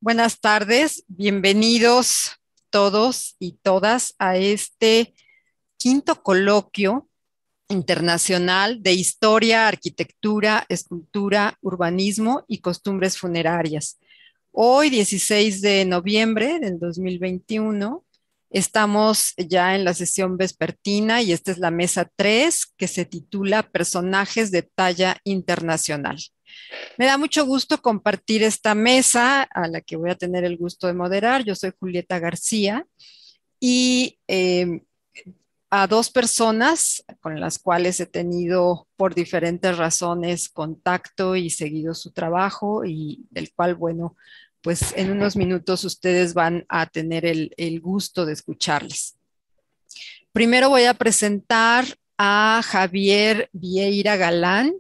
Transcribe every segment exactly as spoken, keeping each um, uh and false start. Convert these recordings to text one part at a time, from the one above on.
Buenas tardes, bienvenidos todos y todas a este quinto coloquio internacional de historia, arquitectura, escultura, urbanismo y costumbres funerarias. Hoy, dieciséis de noviembre del dos mil veintiuno, estamos ya en la sesión vespertina y esta es la mesa tres que se titula Personajes de talla internacional. Me da mucho gusto compartir esta mesa a la que voy a tener el gusto de moderar. Yo soy Julieta García y eh, a dos personas con las cuales he tenido por diferentes razones contacto y seguido su trabajo y del cual, bueno, pues en unos minutos ustedes van a tener el, el gusto de escucharles. Primero voy a presentar a Javier Vieira Galán.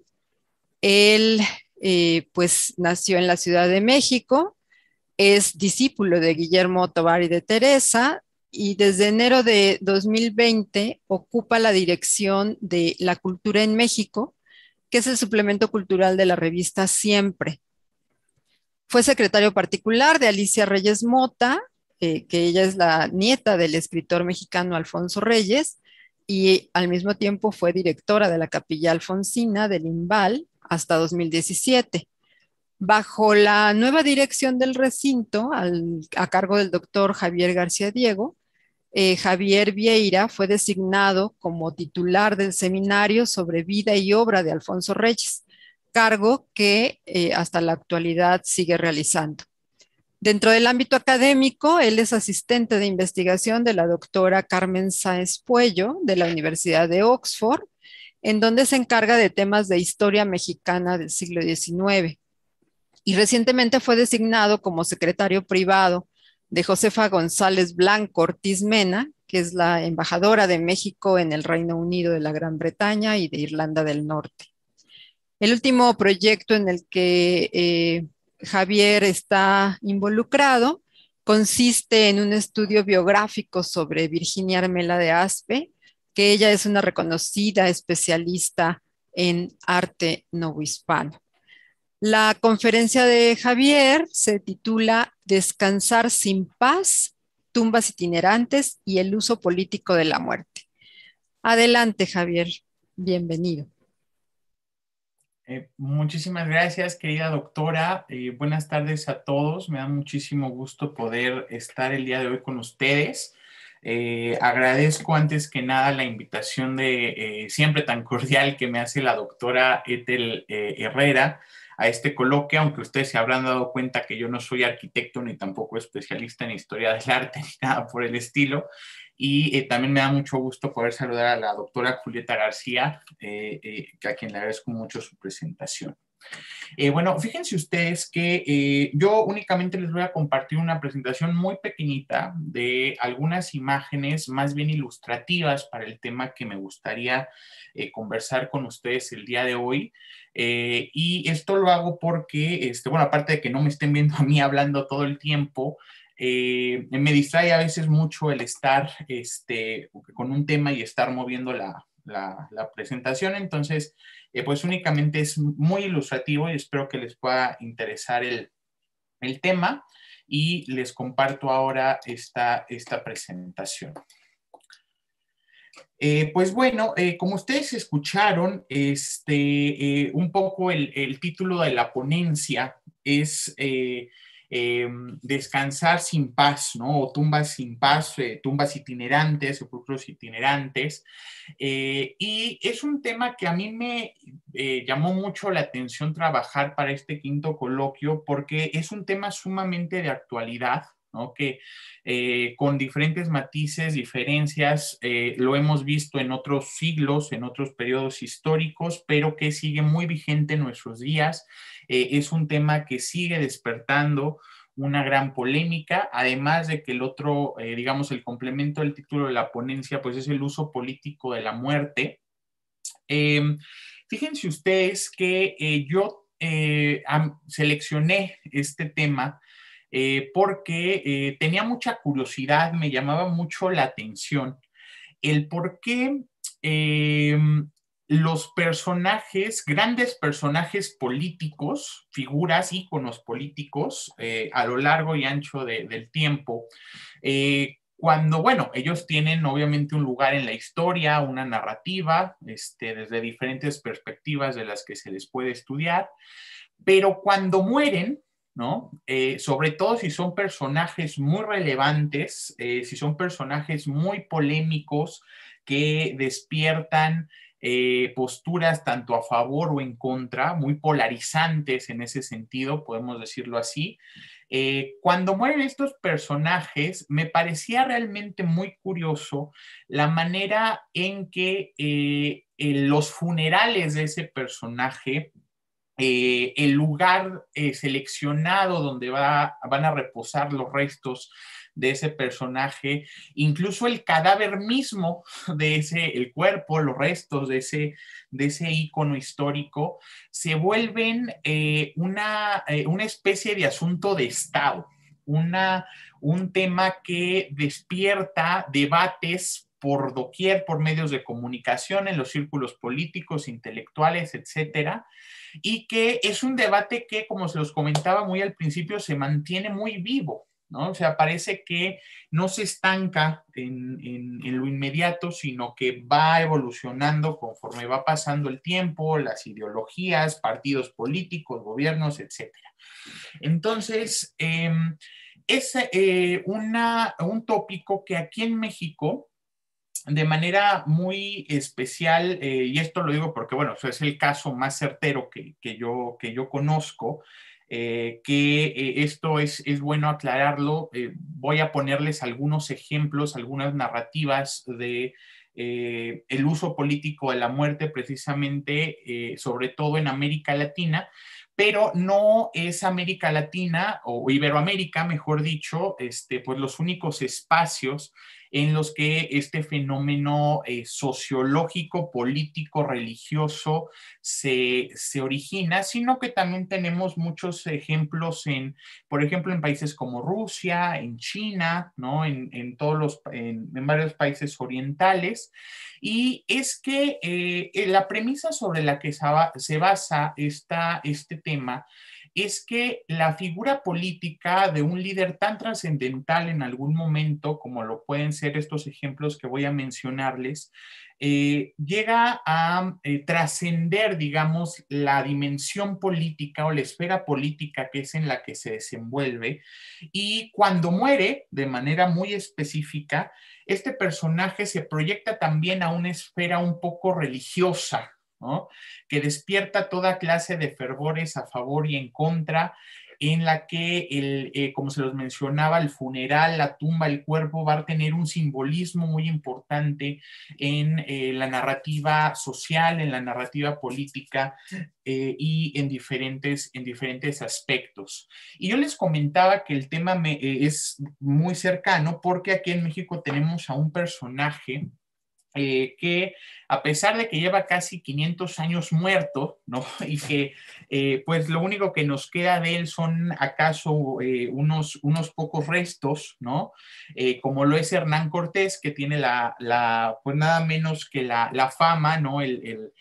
Él eh, pues nació en la Ciudad de México, es discípulo de Guillermo Tovar y de Teresa y desde enero de dos mil veinte ocupa la dirección de La Cultura en México, que es el suplemento cultural de la revista Siempre. Fue secretario particular de Alicia Reyes Mota, eh, que ella es la nieta del escritor mexicano Alfonso Reyes, y al mismo tiempo fue directora de la Capilla Alfonsina del INVAL hasta dos mil diecisiete. Bajo la nueva dirección del recinto, al, a cargo del doctor Javier García Diego, eh, Javier Vieira fue designado como titular del seminario sobre vida y obra de Alfonso Reyes, cargo que eh, hasta la actualidad sigue realizando. Dentro del ámbito académico, él es asistente de investigación de la doctora Carmen Sáenz Puello de la Universidad de Oxford, en donde se encarga de temas de historia mexicana del siglo diecinueve. Y recientemente fue designado como secretario privado de Josefa González Blanco Ortiz Mena, que es la embajadora de México en el Reino Unido de la Gran Bretaña y de Irlanda del Norte. El último proyecto en el que eh, Javier está involucrado consiste en un estudio biográfico sobre Virginia Armela de Aspe, que ella es una reconocida especialista en arte novohispano. La conferencia de Javier se titula Descansar sin paz, tumbas itinerantes y el uso político de la muerte. Adelante, Javier. Bienvenido. Eh, muchísimas gracias, querida doctora. Eh, buenas tardes a todos. Me da muchísimo gusto poder estar el día de hoy con ustedes. Eh, agradezco antes que nada la invitación de eh, siempre tan cordial que me hace la doctora Ethel eh, Herrera a este coloquio, aunque ustedes se habrán dado cuenta que yo no soy arquitecto ni tampoco especialista en historia del arte ni nada por el estilo. Y eh, también me da mucho gusto poder saludar a la doctora Julieta García, eh, eh, a quien le agradezco mucho su presentación. Eh, bueno, fíjense ustedes que eh, yo únicamente les voy a compartir una presentación muy pequeñita de algunas imágenes más bien ilustrativas para el tema que me gustaría eh, conversar con ustedes el día de hoy. Eh, y esto lo hago porque, este, bueno, aparte de que no me estén viendo a mí hablando todo el tiempo, eh, me distrae a veces mucho el estar este, con un tema y estar moviendo la, la, la presentación. Entonces, eh, pues únicamente es muy ilustrativo y espero que les pueda interesar el, el tema y les comparto ahora esta, esta presentación. Eh, pues bueno, eh, como ustedes escucharon, este, eh, un poco el, el, título de la ponencia es eh, eh, Descansar sin paz, ¿no? O tumbas sin paz, eh, tumbas itinerantes, sepulcros itinerantes. Eh, y es un tema que a mí me eh, llamó mucho la atención trabajar para este quinto coloquio porque es un tema sumamente de actualidad, ¿no? Que eh, con diferentes matices, diferencias, eh, lo hemos visto en otros siglos, en otros periodos históricos, pero que sigue muy vigente en nuestros días. Eh, es un tema que sigue despertando una gran polémica, además de que el otro, eh, digamos, el complemento del título de la ponencia, pues es el uso político de la muerte. Eh, fíjense ustedes que eh, yo eh, seleccioné este tema eh, porque eh, tenía mucha curiosidad, me llamaba mucho la atención el por qué eh, los personajes, grandes personajes políticos, figuras, íconos políticos eh, a lo largo y ancho de, del tiempo, eh, cuando, bueno, ellos tienen obviamente un lugar en la historia, una narrativa, este, desde diferentes perspectivas de las que se les puede estudiar, pero cuando mueren, ¿no? Eh, sobre todo si son personajes muy relevantes, eh, si son personajes muy polémicos que despiertan eh, posturas tanto a favor o en contra, muy polarizantes en ese sentido, podemos decirlo así. Eh, cuando mueren estos personajes, me parecía realmente muy curioso la manera en que eh, en los funerales de ese personaje, eh, el lugar eh, seleccionado donde va, van a reposar los restos de ese personaje, incluso el cadáver mismo de ese, el cuerpo, los restos de ese, de ese ícono histórico, se vuelven eh, una, eh, una especie de asunto de Estado, una, un tema que despierta debates por doquier, por medios de comunicación, en los círculos políticos, intelectuales, etcétera, y que es un debate que, como se los comentaba muy al principio, se mantiene muy vivo, ¿no? O sea, parece que no se estanca en, en, en lo inmediato, sino que va evolucionando conforme va pasando el tiempo, las ideologías, partidos políticos, gobiernos, etcétera. Entonces, eh, es eh, una, un tópico que aquí en México, de manera muy especial, eh, y esto lo digo porque, bueno, es el caso más certero que, que, yo, que yo conozco, eh, que eh, esto es, es bueno aclararlo. Eh, voy a ponerles algunos ejemplos, algunas narrativas de eh, el uso político de la muerte, precisamente, eh, sobre todo en América Latina, pero no es América Latina o Iberoamérica, mejor dicho, este, pues los únicos espacios en los que este fenómeno eh, sociológico, político, religioso se, se origina, sino que también tenemos muchos ejemplos en, por ejemplo, en países como Rusia, en China, ¿no? En, en todos los, en, en varios países orientales. Y es que eh, la premisa sobre la que se basa esta, este tema es que la figura política de un líder tan trascendental en algún momento, como lo pueden ser estos ejemplos que voy a mencionarles, eh, llega a eh, trascender, digamos, la dimensión política o la esfera política que es en la que se desenvuelve, y cuando muere, de manera muy específica, este personaje se proyecta también a una esfera un poco religiosa, ¿no? Que despierta toda clase de fervores a favor y en contra, en la que, el, eh, como se los mencionaba, el funeral, la tumba, el cuerpo va a tener un simbolismo muy importante en eh, la narrativa social, en la narrativa política eh, y en diferentes, en diferentes aspectos. Y yo les comentaba que el tema me, eh, es muy cercano porque aquí en México tenemos a un personaje Eh, que a pesar de que lleva casi quinientos años muerto, ¿no? Y que eh, pues lo único que nos queda de él son acaso eh, unos, unos pocos restos, ¿no? Eh, como lo es Hernán Cortés, que tiene la, la pues nada menos que la, la fama, ¿no? El, el,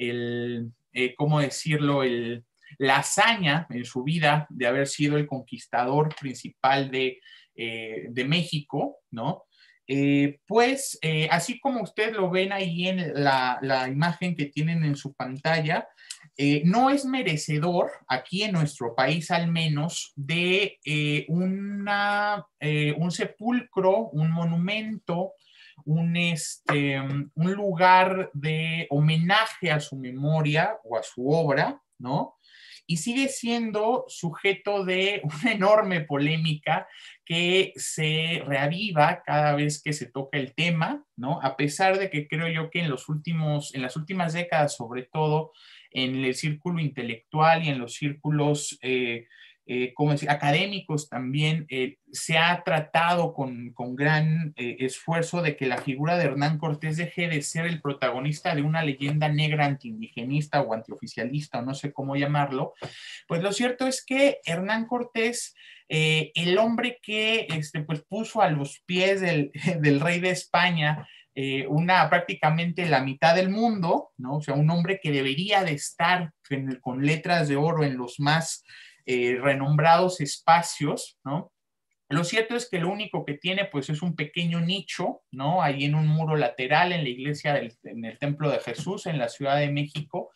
el eh, ¿cómo decirlo? El, la hazaña en su vida de haber sido el conquistador principal de, eh, de México, ¿no? Eh, pues eh, así como ustedes lo ven ahí en la, la imagen que tienen en su pantalla, eh, no es merecedor, aquí en nuestro país al menos, de eh, una, eh, un sepulcro, un monumento, un, este, un lugar de homenaje a su memoria o a su obra, ¿no? Y sigue siendo sujeto de una enorme polémica que se reaviva cada vez que se toca el tema, ¿no? A pesar de que creo yo que en los últimos, en las últimas décadas, sobre todo en el círculo intelectual y en los círculos eh, eh, como decir, académicos también, eh, se ha tratado con, con gran eh, esfuerzo de que la figura de Hernán Cortés deje de ser el protagonista de una leyenda negra antiindigenista o antioficialista, o no sé cómo llamarlo. Pues lo cierto es que Hernán Cortés, eh, el hombre que este, pues puso a los pies del, del rey de España eh, una, prácticamente la mitad del mundo, ¿no? O sea, un hombre que debería de estar en, con letras de oro en los más eh, renombrados espacios, ¿no? Lo cierto es que lo único que tiene pues es un pequeño nicho, ¿no? Ahí en un muro lateral en la iglesia, del, en el Templo de Jesús en la Ciudad de México.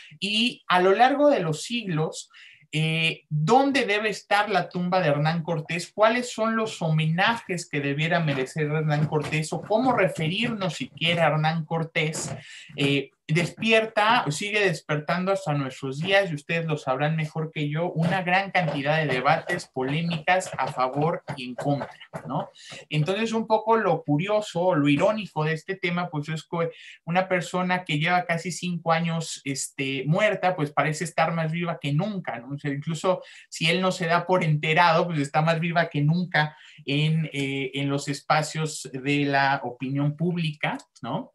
Y a lo largo de los siglos, eh, ¿dónde debe estar la tumba de Hernán Cortés? ¿Cuáles son los homenajes que debiera merecer Hernán Cortés? ¿O cómo referirnos siquiera a Hernán Cortés? Eh, despierta, sigue despertando hasta nuestros días, y ustedes lo sabrán mejor que yo, una gran cantidad de debates, polémicas a favor y en contra, ¿no? Entonces, un poco lo curioso, lo irónico de este tema, pues es que una persona que lleva casi cinco años este, muerta, pues parece estar más viva que nunca, ¿no? O sea, incluso si él no se da por enterado, pues está más viva que nunca en, eh, en los espacios de la opinión pública, ¿no?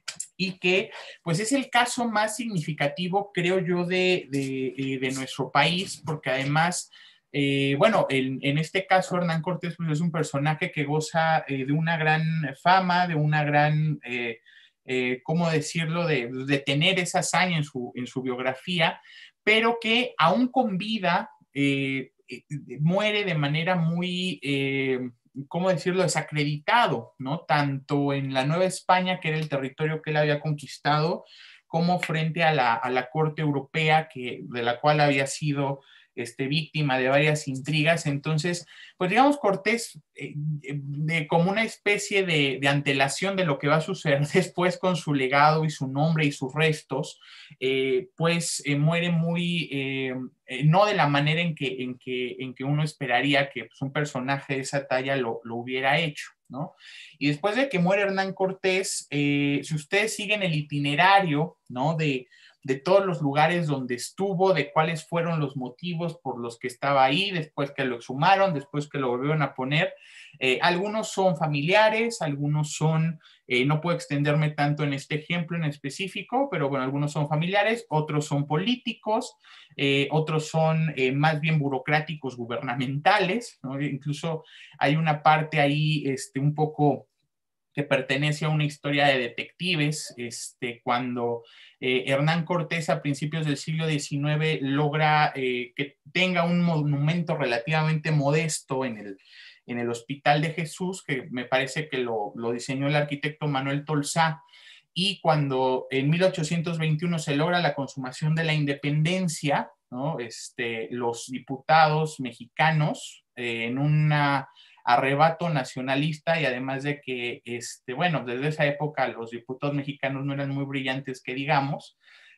Y que pues es el caso más significativo, creo yo, de, de, de nuestro país, porque además, eh, bueno, en, en, este caso Hernán Cortés pues es un personaje que goza eh, de una gran fama, de una gran, eh, eh, ¿cómo decirlo?, de, de tener esa hazaña en su, en su biografía, pero que aún con vida eh, eh, muere de manera muy... Eh, ¿cómo decirlo?, desacreditado, ¿no? Tanto en la Nueva España, que era el territorio que él había conquistado, como frente a la, a la corte europea, que, de la cual había sido este, víctima de varias intrigas. Entonces, pues digamos, Cortés, eh, de, como una especie de, de antelación de lo que va a suceder después con su legado y su nombre y sus restos, eh, pues eh, muere muy... Eh, Eh, no de la manera en que, en que, en que uno esperaría que pues, un personaje de esa talla lo, lo hubiera hecho, ¿no? Y después de que muere Hernán Cortés, eh, si ustedes siguen el itinerario, ¿no?, de, de todos los lugares donde estuvo, de cuáles fueron los motivos por los que estaba ahí, después que lo exhumaron, después que lo volvieron a poner, eh, algunos son familiares, algunos son... Eh, no puedo extenderme tanto en este ejemplo en específico, pero bueno, algunos son familiares, otros son políticos, eh, otros son eh, más bien burocráticos gubernamentales, ¿no? Incluso hay una parte ahí este, un poco que pertenece a una historia de detectives, este, cuando eh, Hernán Cortés a principios del siglo diecinueve logra eh, que tenga un monumento relativamente modesto en el, en el Hospital de Jesús, que me parece que lo, lo diseñó el arquitecto Manuel Tolsá, y cuando en mil ochocientos veintiuno se logra la consumación de la independencia, ¿no? este, los diputados mexicanos, eh, en una arrebato nacionalista, y además de que, este, bueno, desde esa época los diputados mexicanos no eran muy brillantes, que digamos,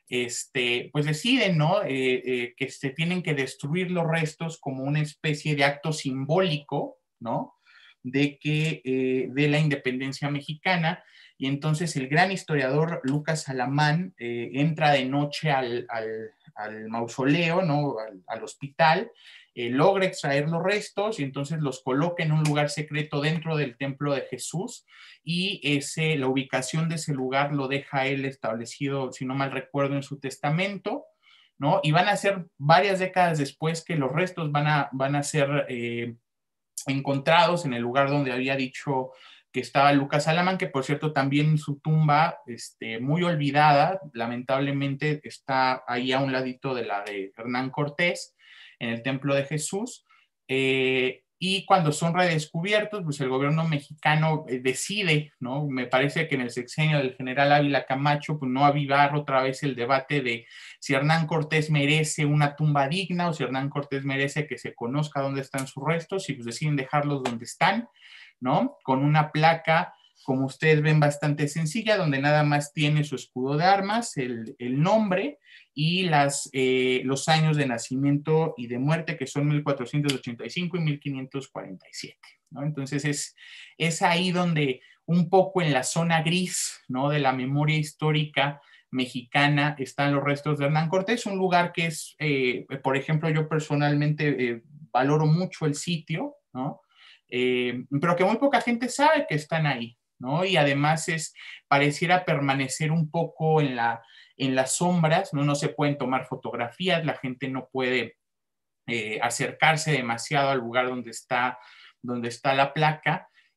este, pues deciden, ¿no?, eh, eh, que se tienen que destruir los restos como una especie de acto simbólico, ¿no?, de, que, eh, de la independencia mexicana. Y entonces el gran historiador Lucas Alamán eh, entra de noche al, al, al mausoleo, ¿no?, al, al hospital, eh, logra extraer los restos y entonces los coloca en un lugar secreto dentro del templo de Jesús, y ese, la ubicación de ese lugar lo deja él establecido, si no mal recuerdo, en su testamento, ¿no? Y van a ser varias décadas después que los restos van a, van a ser eh, encontrados en el lugar donde había dicho que estaba Lucas Alamán, que por cierto también su tumba, este, muy olvidada, lamentablemente está ahí a un ladito de la de Hernán Cortés, en el Templo de Jesús, eh, y cuando son redescubiertos, pues el gobierno mexicano eh, decide, ¿no?, me parece que en el sexenio del general Ávila Camacho, pues no avivar otra vez el debate de si Hernán Cortés merece una tumba digna o si Hernán Cortés merece que se conozca dónde están sus restos, y pues deciden dejarlos donde están, ¿no?, con una placa, como ustedes ven, bastante sencilla, donde nada más tiene su escudo de armas, el, el nombre y las, eh, los años de nacimiento y de muerte, que son mil cuatrocientos ochenta y cinco y mil quinientos cuarenta y siete, ¿no? Entonces es, es ahí donde un poco en la zona gris, ¿no?, de la memoria histórica mexicana están los restos de Hernán Cortés, un lugar que es, eh, por ejemplo, yo personalmente eh, valoro mucho el sitio, ¿no?, Eh, pero que muy poca gente sabe que están ahí, ¿no? Y además es, pareciera permanecer un poco en, la, en las sombras, ¿no? No se pueden tomar fotografías, la gente no puede eh, acercarse demasiado al lugar donde está, donde está la placa,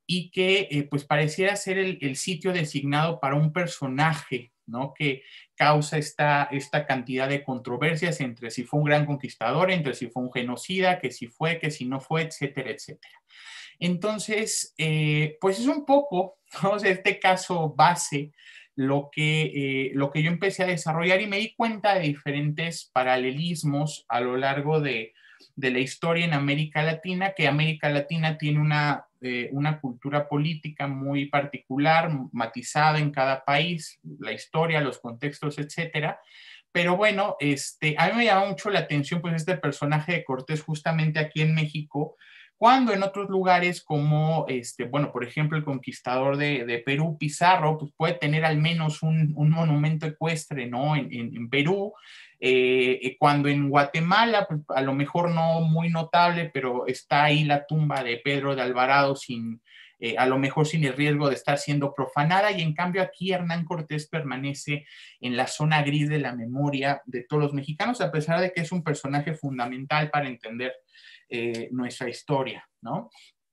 y que eh, pues pareciera ser el, el sitio designado para un personaje, ¿no? Que causa esta, esta cantidad de controversias entre si fue un gran conquistador, entre si fue un genocida, que si fue, que si no fue, etcétera, etcétera. Entonces, eh, pues es un poco, ¿no? O sea, este caso base, lo que, eh, lo que yo empecé a desarrollar y me di cuenta de diferentes paralelismos a lo largo de, de la historia en América Latina, que América Latina tiene una, eh, una cultura política muy particular, matizada en cada país, la historia, los contextos, etcétera. Pero bueno, este, a mí me llama mucho la atención pues este personaje de Cortés justamente aquí en México, cuando en otros lugares como, este, bueno, por ejemplo, el conquistador de, de Perú, Pizarro, pues puede tener al menos un, un monumento ecuestre, ¿no? En, en, en Perú, eh, cuando en Guatemala, pues a lo mejor no muy notable, pero está ahí la tumba de Pedro de Alvarado sin, eh, a lo mejor sin el riesgo de estar siendo profanada, y en cambio aquí Hernán Cortés permanece en la zona gris de la memoria de todos los mexicanos, a pesar de que es un personaje fundamental para entender eh, nuestra historia, ¿no?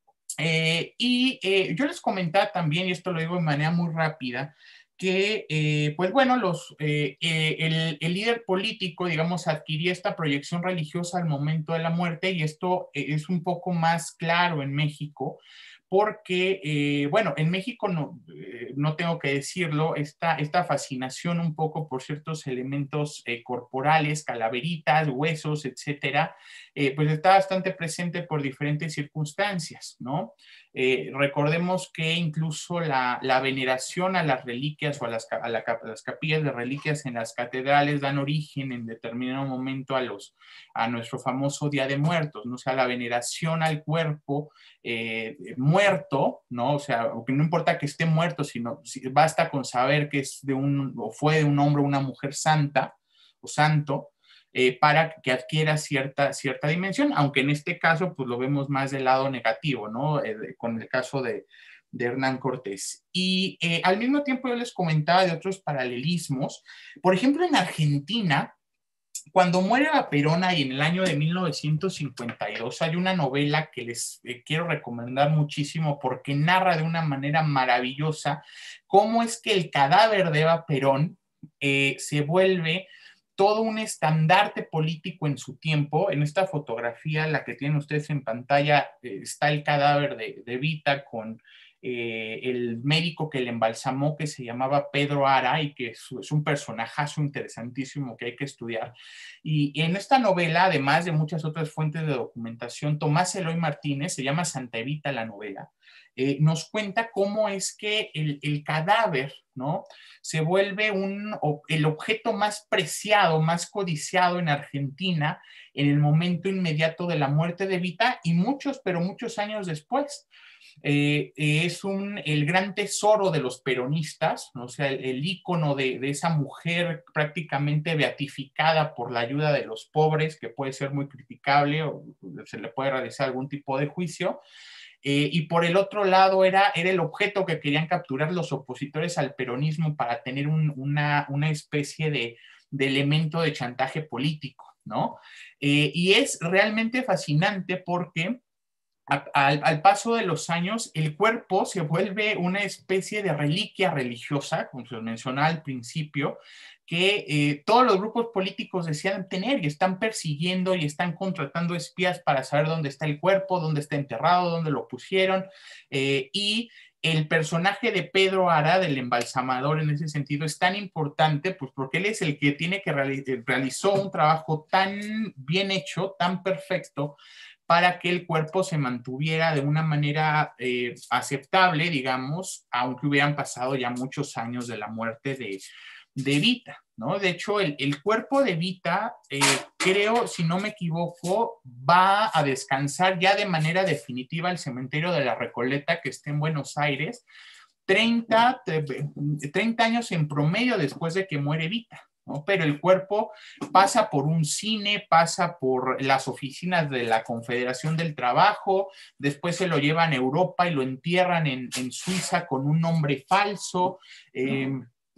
Eh, y eh, yo les comentaba también, y esto lo digo de manera muy rápida, que, eh, pues bueno, los, eh, eh, el, el, líder político, digamos, adquiría esta proyección religiosa al momento de la muerte, y esto eh, es un poco más claro en México, porque, eh, bueno, en México no, eh, no tengo que decirlo, esta, esta fascinación un poco por ciertos elementos eh, corporales, calaveritas, huesos, etcétera, eh, pues está bastante presente por diferentes circunstancias, ¿no? Eh, recordemos que incluso la, la veneración a las reliquias o a las, a, la, a las capillas de reliquias en las catedrales dan origen en determinado momento a, los, a nuestro famoso Día de Muertos, ¿no? O sea, la veneración al cuerpo eh, muerto, ¿no? O sea, que no importa que esté muerto, sino basta con saber que es de un, o fue de un hombre o una mujer santa o santo, Eh, para que adquiera cierta, cierta dimensión, aunque en este caso pues lo vemos más del lado negativo, ¿no? Eh, con el caso de, de Hernán Cortés. Y eh, al mismo tiempo yo les comentaba de otros paralelismos. Por ejemplo, en Argentina, cuando muere la Perona y en el año de mil novecientos cincuenta y dos hay una novela que les eh, quiero recomendar muchísimo porque narra de una manera maravillosa cómo es que el cadáver de Eva Perón eh, se vuelve todo un estandarte político en su tiempo. En esta fotografía, la que tienen ustedes en pantalla, eh, está el cadáver de, de Evita con eh, el médico que le embalsamó, que se llamaba Pedro Ara, y que es, es un personajazo interesantísimo que hay que estudiar. Y, y en esta novela, además de muchas otras fuentes de documentación, Tomás Eloy Martínez, se llama Santa Evita la novela, eh, nos cuenta cómo es que el, el cadáver, ¿no? Se vuelve un, el objeto más preciado, más codiciado en Argentina en el momento inmediato de la muerte de Evita y muchos, pero muchos años después. Eh, es un, el gran tesoro de los peronistas, ¿no? O sea, el, el ícono de, de esa mujer prácticamente beatificada por la ayuda de los pobres, que puede ser muy criticable o se le puede realizar algún tipo de juicio. Eh, y por el otro lado era, era el objeto que querían capturar los opositores al peronismo para tener un, una, una especie de, de elemento de chantaje político, ¿no? Eh, y es realmente fascinante porque a, a, al paso de los años el cuerpo se vuelve una especie de reliquia religiosa, como se mencionaba al principio, que eh, todos los grupos políticos desean tener y están persiguiendo y están contratando espías para saber dónde está el cuerpo, dónde está enterrado, dónde lo pusieron, eh, y el personaje de Pedro Ara, del embalsamador en ese sentido, es tan importante pues porque él es el que tiene que reali realizó un trabajo tan bien hecho, tan perfecto, para que el cuerpo se mantuviera de una manera eh, aceptable, digamos, aunque hubieran pasado ya muchos años de la muerte de, de Evita, ¿no? De hecho, el, el cuerpo de Evita, eh, creo, si no me equivoco, va a descansar ya de manera definitiva al cementerio de la Recoleta, que está en Buenos Aires, treinta, treinta años en promedio después de que muere Evita, ¿no? Pero el cuerpo pasa por un cine, pasa por las oficinas de la Confederación del Trabajo, después se lo llevan a Europa y lo entierran en, en Suiza con un nombre falso, eh,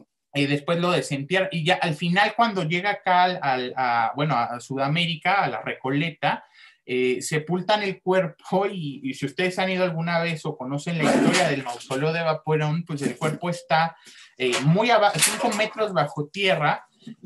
y después lo desentierran, y ya al final cuando llega acá al, al, a, bueno, a Sudamérica, a la Recoleta, eh, sepultan el cuerpo y, y si ustedes han ido alguna vez o conocen la historia del mausoleo de Vapuerón, pues el cuerpo está eh, muy abajo, cinco metros bajo tierra,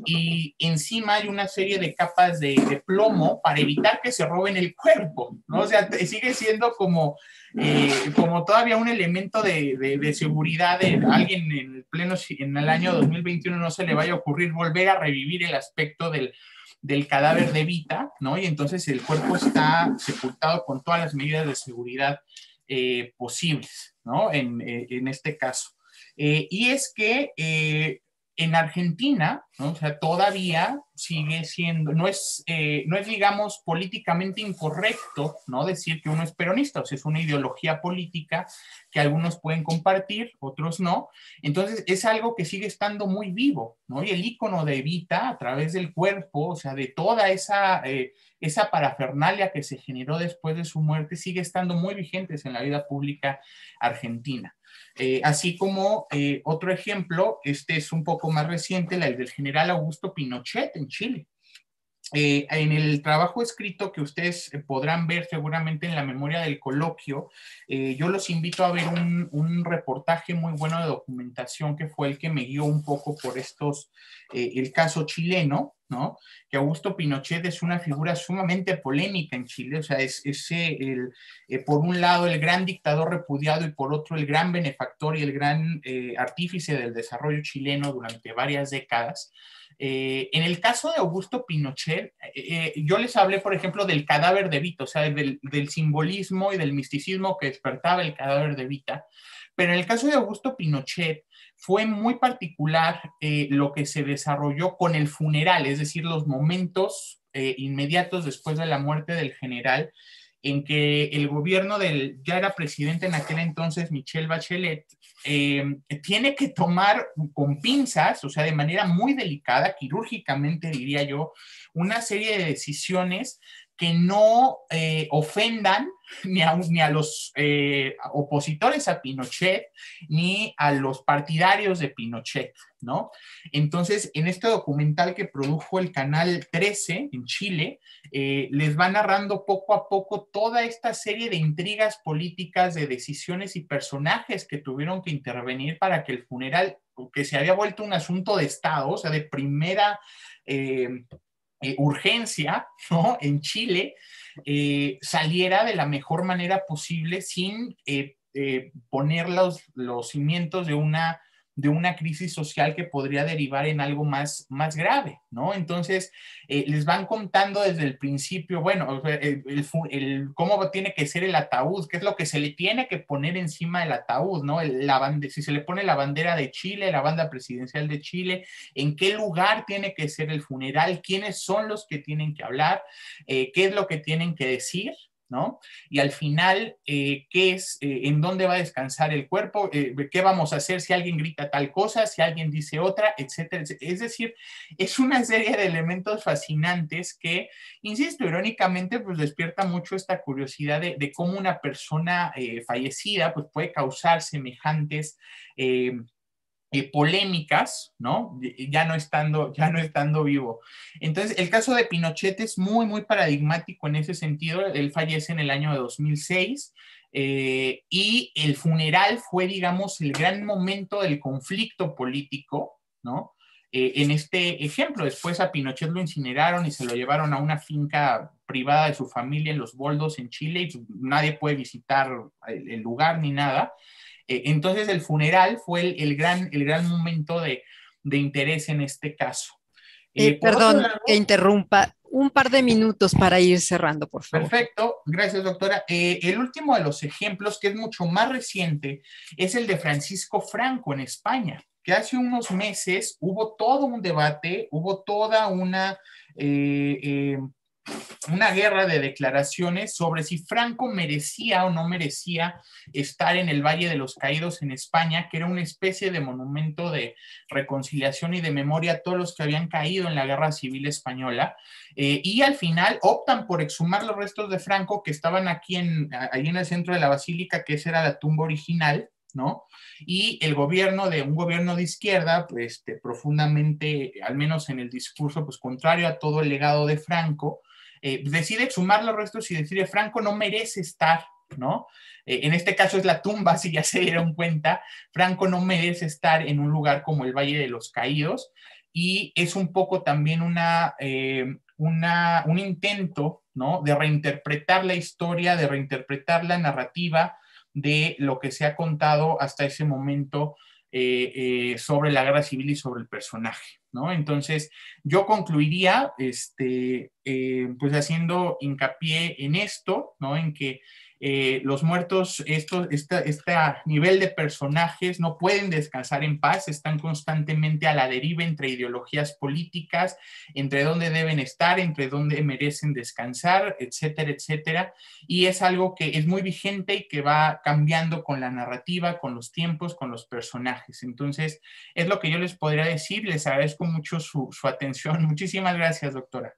y encima hay una serie de capas de, de plomo para evitar que se roben el cuerpo, ¿no? O sea, sigue siendo como, eh, como todavía un elemento de, de, de seguridad de alguien en el pleno, en el año dos mil veintiuno no se le vaya a ocurrir volver a revivir el aspecto del, del cadáver de Evita, ¿no? Y entonces el cuerpo está sepultado con todas las medidas de seguridad eh, posibles, ¿no? En, eh, en este caso. Eh, y es que eh, en Argentina, ¿no? O sea, todavía sigue siendo, no es, eh, no es, digamos, políticamente incorrecto, ¿no? Decir que uno es peronista, o sea, es una ideología política que algunos pueden compartir, otros no. Entonces, es algo que sigue estando muy vivo, ¿no? Y el ícono de Evita, a través del cuerpo, o sea, de toda esa, eh, esa parafernalia que se generó después de su muerte, sigue estando muy vigentes en la vida pública argentina. Eh, así como eh, otro ejemplo, este es un poco más reciente, el del general Augusto Pinochet en Chile. Eh, en el trabajo escrito que ustedes podrán ver seguramente en la memoria del coloquio, eh, yo los invito a ver un, un reportaje muy bueno de documentación que fue el que me guió un poco por estos, eh, el caso chileno, ¿no? Que Augusto Pinochet es una figura sumamente polémica en Chile, o sea, es, es el, eh, por un lado el gran dictador repudiado y por otro el gran benefactor y el gran eh, artífice del desarrollo chileno durante varias décadas. Eh, en el caso de Augusto Pinochet, eh, eh, yo les hablé, por ejemplo, del cadáver de Evita, o sea, del, del simbolismo y del misticismo que despertaba el cadáver de Evita, pero en el caso de Augusto Pinochet fue muy particular eh, lo que se desarrolló con el funeral, es decir, los momentos eh, inmediatos después de la muerte del general, en que el gobierno del, ya era presidente en aquel entonces, Michelle Bachelet, eh, tiene que tomar con pinzas, o sea, de manera muy delicada, quirúrgicamente diría yo, una serie de decisiones que no eh, ofendan ni a, ni a los eh, opositores a Pinochet, ni a los partidarios de Pinochet, ¿no? Entonces, en este documental que produjo el Canal trece en Chile, eh, les va narrando poco a poco toda esta serie de intrigas políticas, de decisiones y personajes que tuvieron que intervenir para que el funeral, que se había vuelto un asunto de Estado, o sea, de primera eh, eh, urgencia, ¿no? En Chile, eh, saliera de la mejor manera posible sin eh, eh, poner los, los cimientos de una, de una crisis social que podría derivar en algo más, más grave, ¿no? Entonces, eh, les van contando desde el principio, bueno, el, el, el, cómo tiene que ser el ataúd, qué es lo que se le tiene que poner encima del ataúd, ¿no? El, la bande, si se le pone la bandera de Chile, la banda presidencial de Chile, en qué lugar tiene que ser el funeral, quiénes son los que tienen que hablar, eh, qué es lo que tienen que decir, ¿no? Y al final, eh, ¿qué es, eh, en dónde va a descansar el cuerpo? Eh, ¿Qué vamos a hacer si alguien grita tal cosa, si alguien dice otra, etcétera, etcétera? Es decir, es una serie de elementos fascinantes que, insisto, irónicamente, pues despierta mucho esta curiosidad de, de cómo una persona eh, fallecida pues, puede causar semejantes eh, Eh, polémicas, ¿no? Ya no, estando, ya no estando vivo. Entonces, el caso de Pinochet es muy, muy paradigmático en ese sentido. Él fallece en el año de dos mil seis eh, y el funeral fue, digamos, el gran momento del conflicto político, ¿no? Eh, en este ejemplo, después a Pinochet lo incineraron y se lo llevaron a una finca privada de su familia en Los Boldos, en Chile, y nadie puede visitar el, el lugar ni nada. Entonces el funeral fue el, el, gran, el gran momento de, de interés en este caso. Eh, Eh, por otro perdón lado, que interrumpa, un par de minutos para ir cerrando, por favor. Perfecto, gracias doctora. Eh, el último de los ejemplos, que es mucho más reciente, es el de Francisco Franco en España, que hace unos meses hubo todo un debate, hubo toda una... Eh, eh, una guerra de declaraciones sobre si Franco merecía o no merecía estar en el Valle de los Caídos en España, que era una especie de monumento de reconciliación y de memoria a todos los que habían caído en la Guerra Civil Española, eh, y al final optan por exhumar los restos de Franco que estaban aquí en, ahí en el centro de la Basílica, que esa era la tumba original, ¿no? Y el gobierno de un gobierno de izquierda, pues, este, profundamente, al menos en el discurso, pues contrario a todo el legado de Franco, eh, decide exhumar los restos y decide Franco no merece estar, ¿no? Eh, en este caso es la tumba, si ya se dieron cuenta, Franco no merece estar en un lugar como el Valle de los Caídos, y es un poco también una, eh, una, un intento, ¿no?, de reinterpretar la historia, de reinterpretar la narrativa de lo que se ha contado hasta ese momento eh, eh, sobre la guerra civil y sobre el personaje, ¿no? Entonces, yo concluiría este, eh, pues haciendo hincapié en esto, ¿no?, en que Eh, los muertos, estos, este, este nivel de personajes no pueden descansar en paz, están constantemente a la deriva entre ideologías políticas, entre dónde deben estar, entre dónde merecen descansar, etcétera, etcétera. Y es algo que es muy vigente y que va cambiando con la narrativa, con los tiempos, con los personajes. Entonces, es lo que yo les podría decir. Les agradezco mucho su, su atención. Muchísimas gracias, doctora.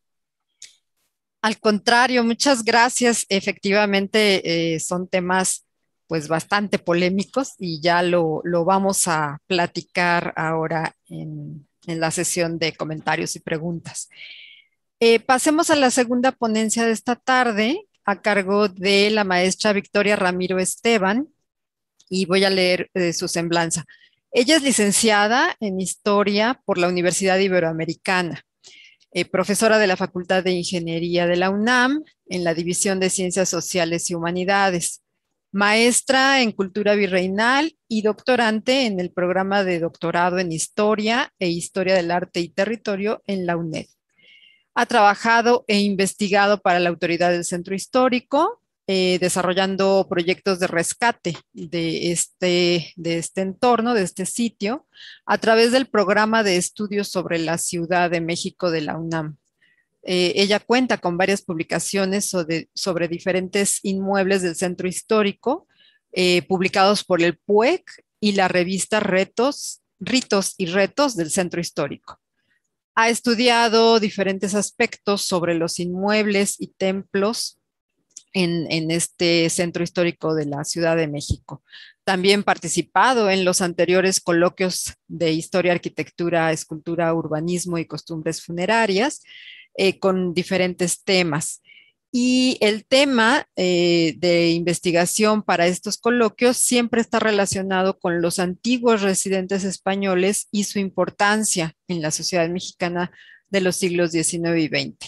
Al contrario, muchas gracias. Efectivamente, eh, son temas pues bastante polémicos y ya lo, lo vamos a platicar ahora en, en la sesión de comentarios y preguntas. Eh, pasemos a la segunda ponencia de esta tarde a cargo de la maestra Victoria Ramiro Esteban y voy a leer eh, su semblanza. Ella es licenciada en Historia por la Universidad Iberoamericana. Eh, profesora de la Facultad de Ingeniería de la UNAM en la División de Ciencias Sociales y Humanidades, maestra en Cultura Virreinal y doctorante en el programa de doctorado en Historia e Historia del Arte y Territorio en la UNED. Ha trabajado e investigado para la Autoridad del Centro Histórico, eh, desarrollando proyectos de rescate de este, de este entorno, de este sitio, a través del programa de estudios sobre la Ciudad de México de la UNAM. Eh, ella cuenta con varias publicaciones sobre, sobre diferentes inmuebles del centro histórico, eh, publicados por el P U E C y la revista Retos, Ritos y Retos del Centro Histórico. Ha estudiado diferentes aspectos sobre los inmuebles y templos en, en este centro histórico de la Ciudad de México. También participado en los anteriores coloquios de Historia, Arquitectura, Escultura, Urbanismo y Costumbres Funerarias, eh, con diferentes temas. Y el tema eh, de investigación para estos coloquios siempre está relacionado con los antiguos residentes españoles y su importancia en la sociedad mexicana de los siglos diecinueve y veinte.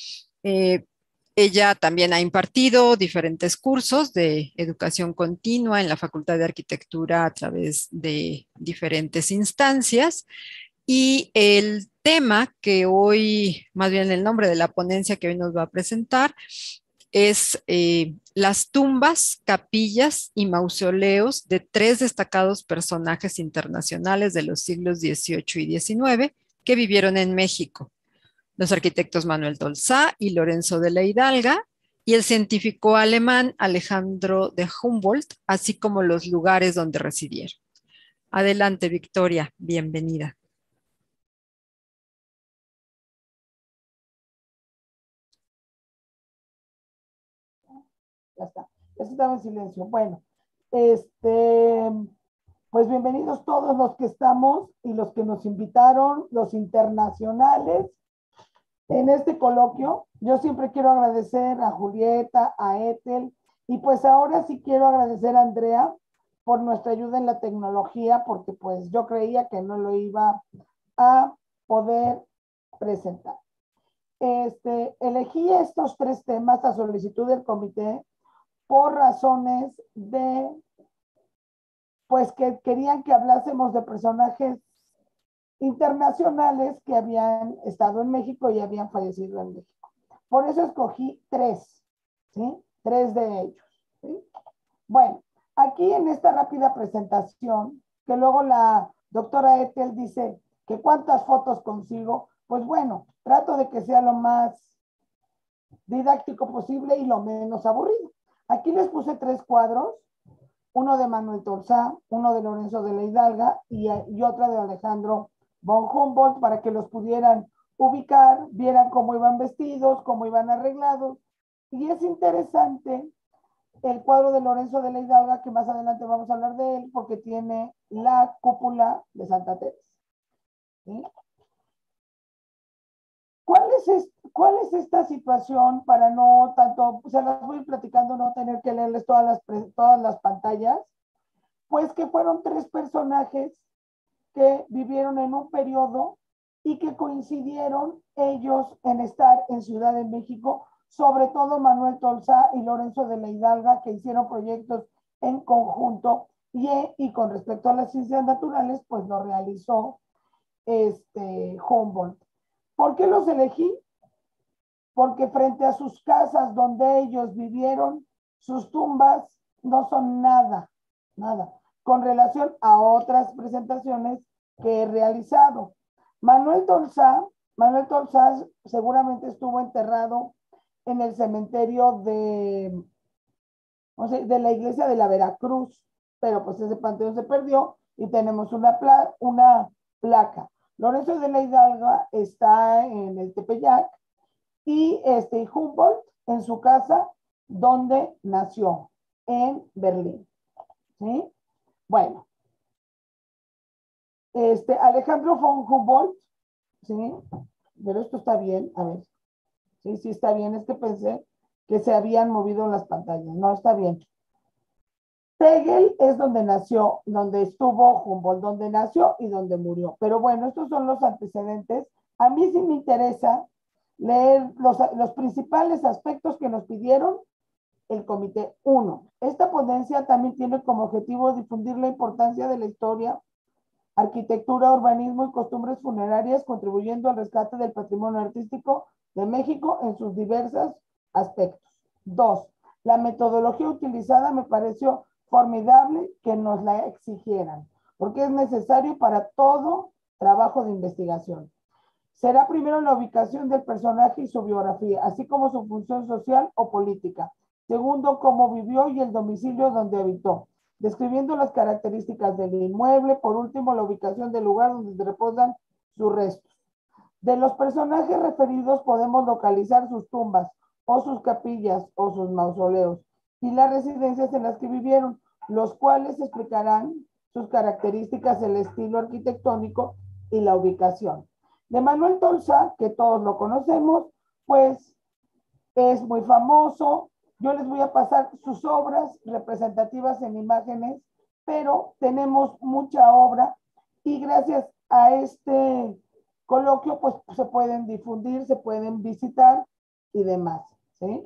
Eh, ella también ha impartido diferentes cursos de educación continua en la Facultad de Arquitectura a través de diferentes instancias. Y el tema que hoy, más bien el nombre de la ponencia que hoy nos va a presentar, es eh, las tumbas, capillas y mausoleos de tres destacados personajes internacionales de los siglos dieciocho y diecinueve que vivieron en México: los arquitectos Manuel Tolsá y Lorenzo de la Hidalga, y el científico alemán Alejandro de Humboldt, así como los lugares donde residieron. Adelante, Victoria, bienvenida. Ya está, ya estaba en silencio. Bueno, este, pues bienvenidos todos los que estamos y los que nos invitaron, los internacionales, en este coloquio. Yo siempre quiero agradecer a Julieta, a Ethel, y pues ahora sí quiero agradecer a Andrea por nuestra ayuda en la tecnología, porque pues yo creía que no lo iba a poder presentar. Este, elegí estos tres temas a solicitud del comité por razones de, pues que querían que hablásemos de personajes internacionales que habían estado en México y habían fallecido en México. Por eso escogí tres, ¿sí? Tres de ellos, ¿sí? Bueno, aquí en esta rápida presentación, que luego la doctora Ethel dice que cuántas fotos consigo, pues bueno, trato de que sea lo más didáctico posible y lo menos aburrido. Aquí les puse tres cuadros, uno de Manuel Tolsá, uno de Lorenzo de la Hidalga y, y otra de Alejandro von Humboldt, para que los pudieran ubicar, vieran cómo iban vestidos, cómo iban arreglados. Y es interesante el cuadro de Lorenzo de la Hidalga, que más adelante vamos a hablar de él, porque tiene la cúpula de Santa Teresa, ¿sí? ¿Cuál es, es, ¿Cuál es esta situación para no tanto, se las voy platicando, no tener que leerles todas las, todas las pantallas? Pues que fueron tres personajes que vivieron en un periodo y que coincidieron ellos en estar en Ciudad de México, sobre todo Manuel Tolsá y Lorenzo de la Hidalga, que hicieron proyectos en conjunto y, y con respecto a las ciencias naturales, pues lo realizó este, Humboldt. ¿Por qué los elegí? Porque frente a sus casas donde ellos vivieron, sus tumbas no son nada, nada, con relación a otras presentaciones que he realizado. Manuel Tolsá, Manuel Tolsá seguramente estuvo enterrado en el cementerio de, o sea, de la iglesia de la Veracruz, pero pues ese panteón se perdió y tenemos una, pla una placa. Lorenzo de la Hidalga está en el Tepeyac y este Humboldt en su casa donde nació, en Berlín. ¿Sí? Bueno, este Alejandro von Humboldt, ¿sí? Pero esto está bien, a ver. Sí, sí está bien, es que pensé que se habían movido las pantallas. No, está bien. Tegel es donde nació, donde estuvo Humboldt, donde nació y donde murió. Pero bueno, estos son los antecedentes. A mí sí me interesa leer los, los principales aspectos que nos pidieron el Comité uno. Esta ponencia también tiene como objetivo difundir la importancia de la historia, arquitectura, urbanismo y costumbres funerarias, contribuyendo al rescate del patrimonio artístico de México en sus diversos aspectos. Dos, la metodología utilizada me pareció formidable que nos la exigieran, porque es necesario para todo trabajo de investigación. Será primero la ubicación del personaje y su biografía, así como su función social o política. Segundo, cómo vivió y el domicilio donde habitó, describiendo las características del inmueble. Por último, la ubicación del lugar donde reposan sus restos. De los personajes referidos podemos localizar sus tumbas, o sus capillas, o sus mausoleos, y las residencias en las que vivieron, los cuales explicarán sus características, el estilo arquitectónico y la ubicación. De Manuel Tolsá, que todos lo conocemos, pues es muy famoso. Yo les voy a pasar sus obras representativas en imágenes, pero tenemos mucha obra y gracias a este coloquio, pues se pueden difundir, se pueden visitar y demás, ¿sí?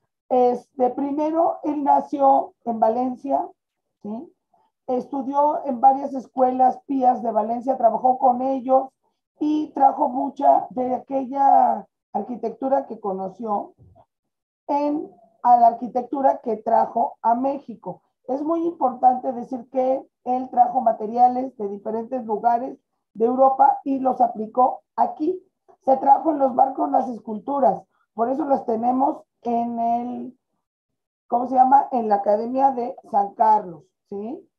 Este, primero, él nació en Valencia, ¿sí? Estudió en varias escuelas pías de Valencia, trabajó con ellos y trajo mucha de aquella arquitectura que conoció en a la arquitectura que trajo a México. Es muy importante decir que él trajo materiales de diferentes lugares de Europa y los aplicó aquí. Se trajo en los barcos las esculturas, por eso las tenemos en el, ¿cómo se llama? En la Academia de San Carlos, ¿sí?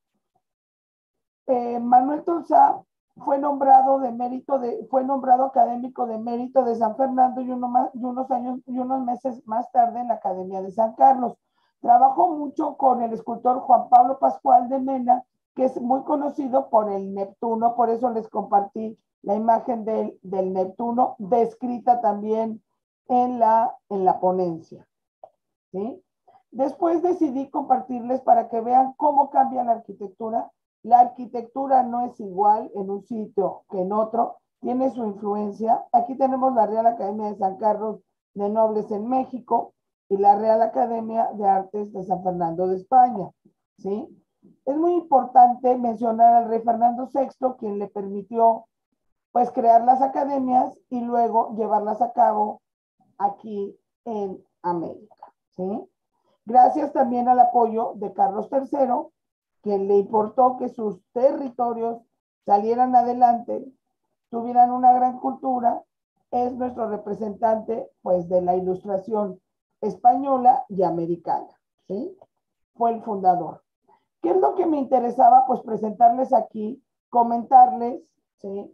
Eh, Manuel Tolsá fue nombrado de mérito de, fue nombrado académico de mérito de San Fernando y, uno más, y unos años y unos meses más tarde en la Academia de San Carlos. Trabajó mucho con el escultor Juan Pablo Pascual de Mena, que es muy conocido por el Neptuno, por eso les compartí la imagen del, del Neptuno, descrita también en la, en la ponencia, ¿sí? Después decidí compartirles para que vean cómo cambia la arquitectura. La arquitectura no es igual en un sitio que en otro, tiene su influencia. Aquí tenemos la Real Academia de San Carlos de Nobles en México y la Real Academia de Artes de San Fernando de España, ¿sí? Es muy importante mencionar al rey Fernando sexto, quien le permitió pues crear las academias y luego llevarlas a cabo aquí en América, ¿sí? Gracias también al apoyo de Carlos tercero, quien le importó que sus territorios salieran adelante, tuvieran una gran cultura, es nuestro representante pues de la ilustración española y americana, ¿sí? Fue el fundador. ¿Qué es lo que me interesaba? Pues presentarles aquí, comentarles, ¿sí?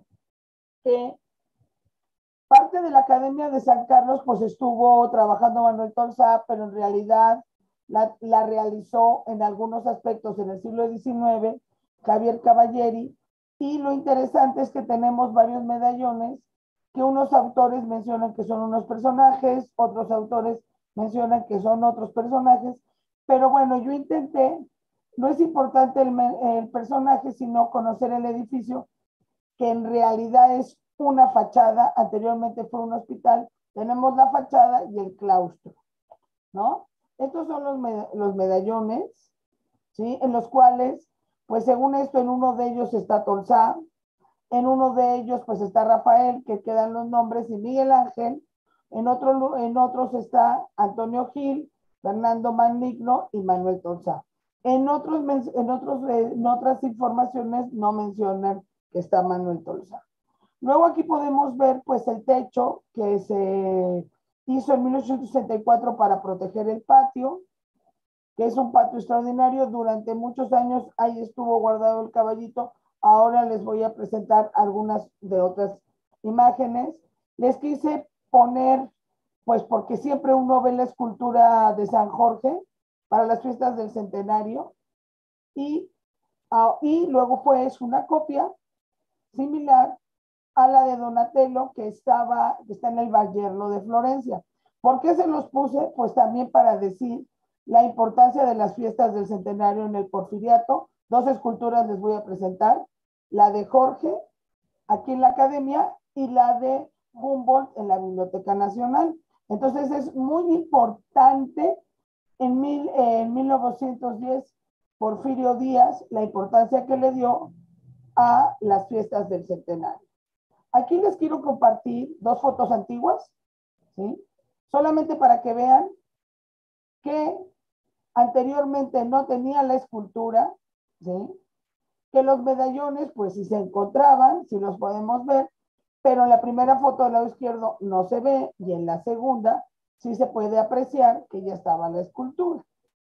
Que parte de la Academia de San Carlos pues estuvo trabajando Manuel Tolsá, pero en realidad La, la realizó en algunos aspectos en el siglo diecinueve Javier Cavalleri, y lo interesante es que tenemos varios medallones que unos autores mencionan que son unos personajes, otros autores mencionan que son otros personajes, pero bueno, yo intenté, no es importante el, el personaje, sino conocer el edificio, que en realidad es una fachada, anteriormente fue un hospital, tenemos la fachada y el claustro, ¿no? Estos son los, med los medallones, ¿sí? En los cuales, pues según esto, en uno de ellos está Tolsá, en uno de ellos pues está Rafael, que quedan los nombres, y Miguel Ángel, en, otro, en otros está Antonio Gil, Fernando Manigno y Manuel Tolsá. En, otros, en, otros, en otras informaciones no mencionan que está Manuel Tolsá. Luego aquí podemos ver pues el techo que se hizo en mil ochocientos sesenta y cuatro para proteger el patio, que es un patio extraordinario. Durante muchos años ahí estuvo guardado el caballito. Ahora les voy a presentar algunas de otras imágenes. Les quise poner, pues porque siempre uno ve la escultura de San Jorge para las fiestas del centenario, y, uh, y luego pues una copia similar a la de Donatello que estaba, que está en el Vallerno de Florencia. ¿Por qué se los puse? Pues también para decir la importancia de las fiestas del centenario en el Porfiriato. Dos esculturas les voy a presentar, la de Jorge aquí en la Academia y la de Humboldt en la Biblioteca Nacional. Entonces es muy importante en, mil, eh, en mil novecientos diez Porfirio Díaz, la importancia que le dio a las fiestas del centenario. Aquí les quiero compartir dos fotos antiguas, ¿sí? Solamente para que vean que anteriormente no tenía la escultura, ¿sí? Que los medallones, pues sí se encontraban, sí los podemos ver, pero en la primera foto del lado izquierdo no se ve, y en la segunda sí se puede apreciar que ya estaba la escultura,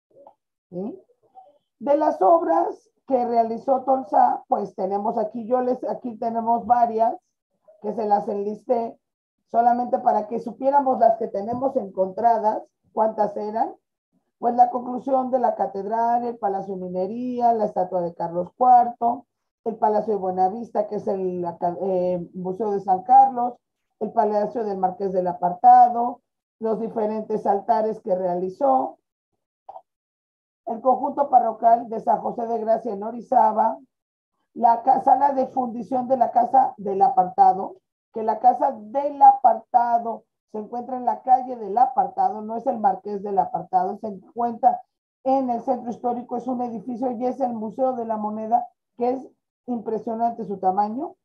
¿sí? De las obras que realizó Tolsá, pues tenemos aquí, yo les, aquí tenemos varias, que se las enlisté, solamente para que supiéramos las que tenemos encontradas, cuántas eran. Pues la conclusión de la catedral, el Palacio de Minería, la estatua de Carlos cuarto, el Palacio de Buenavista, que es el eh, Museo de San Carlos, el Palacio del Marqués del Apartado, los diferentes altares que realizó, el conjunto parroquial de San José de Gracia en Orizaba, la sala de fundición de la Casa del Apartado, que la Casa del Apartado se encuentra en la calle del Apartado, no es el Marqués del Apartado, se encuentra en el centro histórico, es un edificio y es el Museo de la Moneda, que es impresionante su tamaño.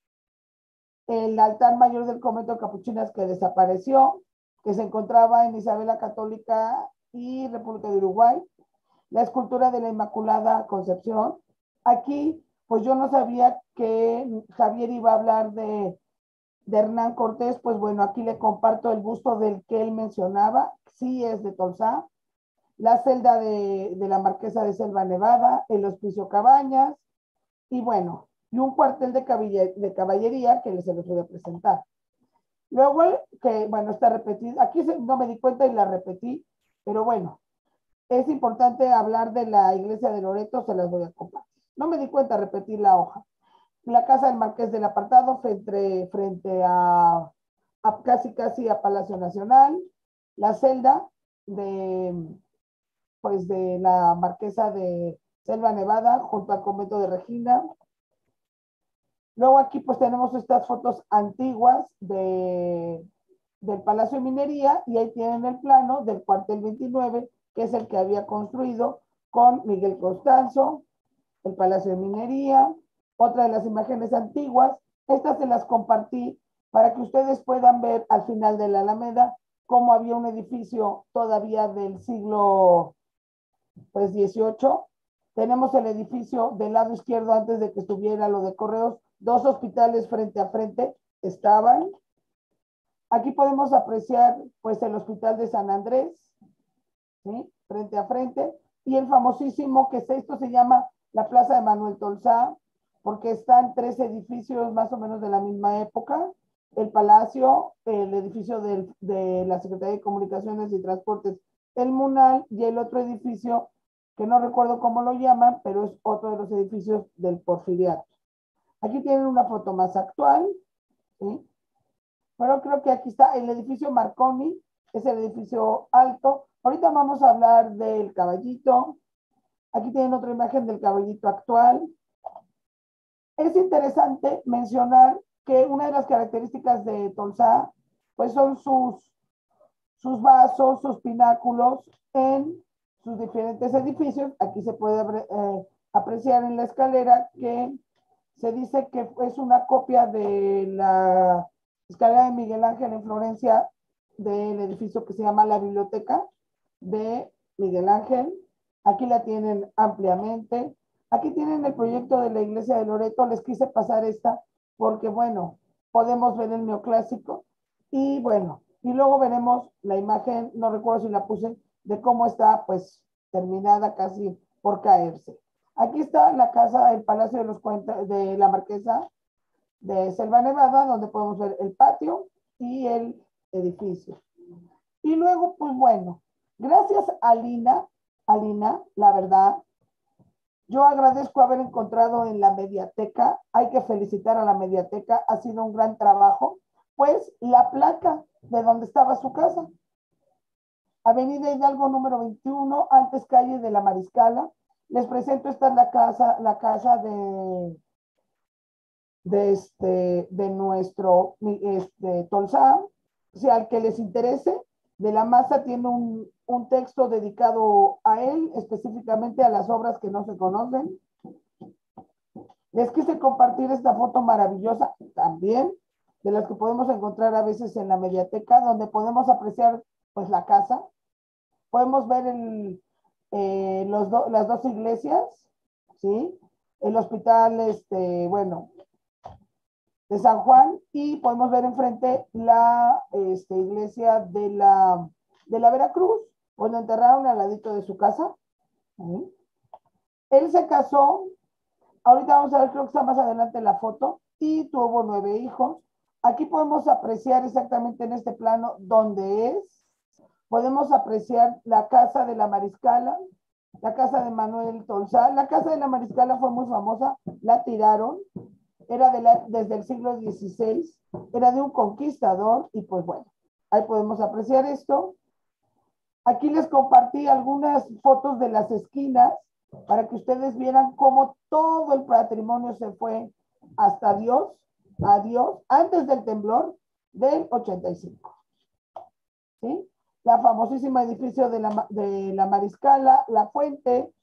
El altar mayor del convento de capuchinas que desapareció, que se encontraba en Isabel la Católica y República de Uruguay, la escultura de la Inmaculada Concepción. Aquí pues yo no sabía que Javier iba a hablar de, de Hernán Cortés, pues bueno, aquí le comparto el busto del que él mencionaba, sí es de Tolsá, la celda de, de la Marquesa de Selva Nevada, el Hospicio Cabañas, y bueno, y un cuartel de, caballería, de caballería que se les voy a presentar. Luego, que bueno, está repetido, aquí se, no me di cuenta y la repetí, pero bueno, es importante hablar de la iglesia de Loreto, se las voy a compartir. No me di cuenta repetir la hoja. La casa del Marqués del Apartado frente, frente a, a casi casi a Palacio Nacional. La celda de, pues de la Marquesa de Selva Nevada junto al convento de Regina. Luego aquí pues tenemos estas fotos antiguas de, del Palacio de Minería y ahí tienen el plano del cuartel veintinueve, que es el que había construido con Miguel Constanzo, el Palacio de Minería, otra de las imágenes antiguas. Estas se las compartí para que ustedes puedan ver al final de la Alameda cómo había un edificio todavía del siglo pues dieciocho. Tenemos el edificio del lado izquierdo antes de que estuviera lo de Correos, dos hospitales frente a frente estaban. Aquí podemos apreciar pues el Hospital de San Andrés, ¿sí? Frente a frente, y el famosísimo, que es esto, se llama la Plaza de Manuel Tolsá, porque están tres edificios más o menos de la misma época, el Palacio, el edificio del, de la Secretaría de Comunicaciones y Transportes, el Munal, y el otro edificio, que no recuerdo cómo lo llaman, pero es otro de los edificios del Porfiriato. Aquí tienen una foto más actual, ¿sí? pero creo que aquí está el edificio Marconi, es el edificio alto. Ahorita vamos a hablar del caballito. Aquí tienen otra imagen del caballito actual. Es interesante mencionar que una de las características de Tolsá, pues son sus, sus vasos, sus pináculos en sus diferentes edificios. Aquí se puede eh, apreciar en la escalera que se dice que es una copia de la escalera de Miguel Ángel en Florencia, del edificio que se llama la Biblioteca de Miguel Ángel. Aquí la tienen ampliamente. Aquí tienen el proyecto de la iglesia de Loreto. Les quise pasar esta porque, bueno, podemos ver el neoclásico. Y bueno, y luego veremos la imagen, no recuerdo si la puse, de cómo está, pues, terminada casi por caerse. Aquí está la casa, el Palacio de los Cuentos de la Marquesa de Selva Nevada, donde podemos ver el patio y el edificio. Y luego, pues bueno, gracias a Lina, a Lina, la verdad, yo agradezco haber encontrado en la Mediateca, hay que felicitar a la Mediateca, ha sido un gran trabajo, pues la placa de donde estaba su casa. Avenida Hidalgo número veintiuno, antes calle de la Mariscala. Les presento, esta es la casa, la casa de, de, este, de nuestro este, Tolsá. O sea, al que les interese, de la Maza tiene un, un texto dedicado a él, específicamente a las obras que no se conocen. Les quise compartir esta foto maravillosa también, de las que podemos encontrar a veces en la Mediateca, donde podemos apreciar pues la casa. Podemos ver el, eh, los do, las dos iglesias, ¿sí? El hospital, este, bueno, de San Juan, y podemos ver enfrente la este, iglesia de la, de la Veracruz, donde enterraron al ladito de su casa. ¿Sí? Él se casó, ahorita vamos a ver, creo que está más adelante la foto, y tuvo nueve hijos. Aquí podemos apreciar exactamente en este plano dónde es. Podemos apreciar la casa de la Mariscala, la casa de Manuel Tolsá. La casa de la Mariscala fue muy famosa, la tiraron, era de la, desde el siglo dieciséis, era de un conquistador, y pues bueno, ahí podemos apreciar esto. Aquí les compartí algunas fotos de las esquinas para que ustedes vieran cómo todo el patrimonio se fue hasta Dios, a Dios, antes del temblor del ochenta y cinco. ¿Sí? La famosísima edificio de la, de la Mariscala, la fuente,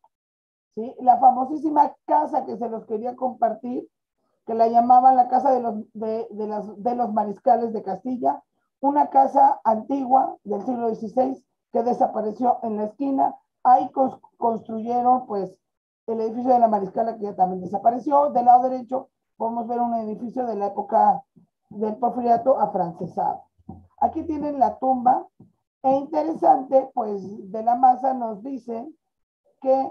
¿sí? La famosísima casa que se los quería compartir, que la llamaban la casa de los, de, de las, de los mariscales de Castilla, una casa antigua del siglo dieciséis que desapareció en la esquina. Ahí construyeron pues el edificio de la Mariscala, que ya también desapareció. Del lado derecho podemos ver un edificio de la época del Porfiriato afrancesado. Aquí tienen la tumba, e interesante, pues de la Maza nos dice que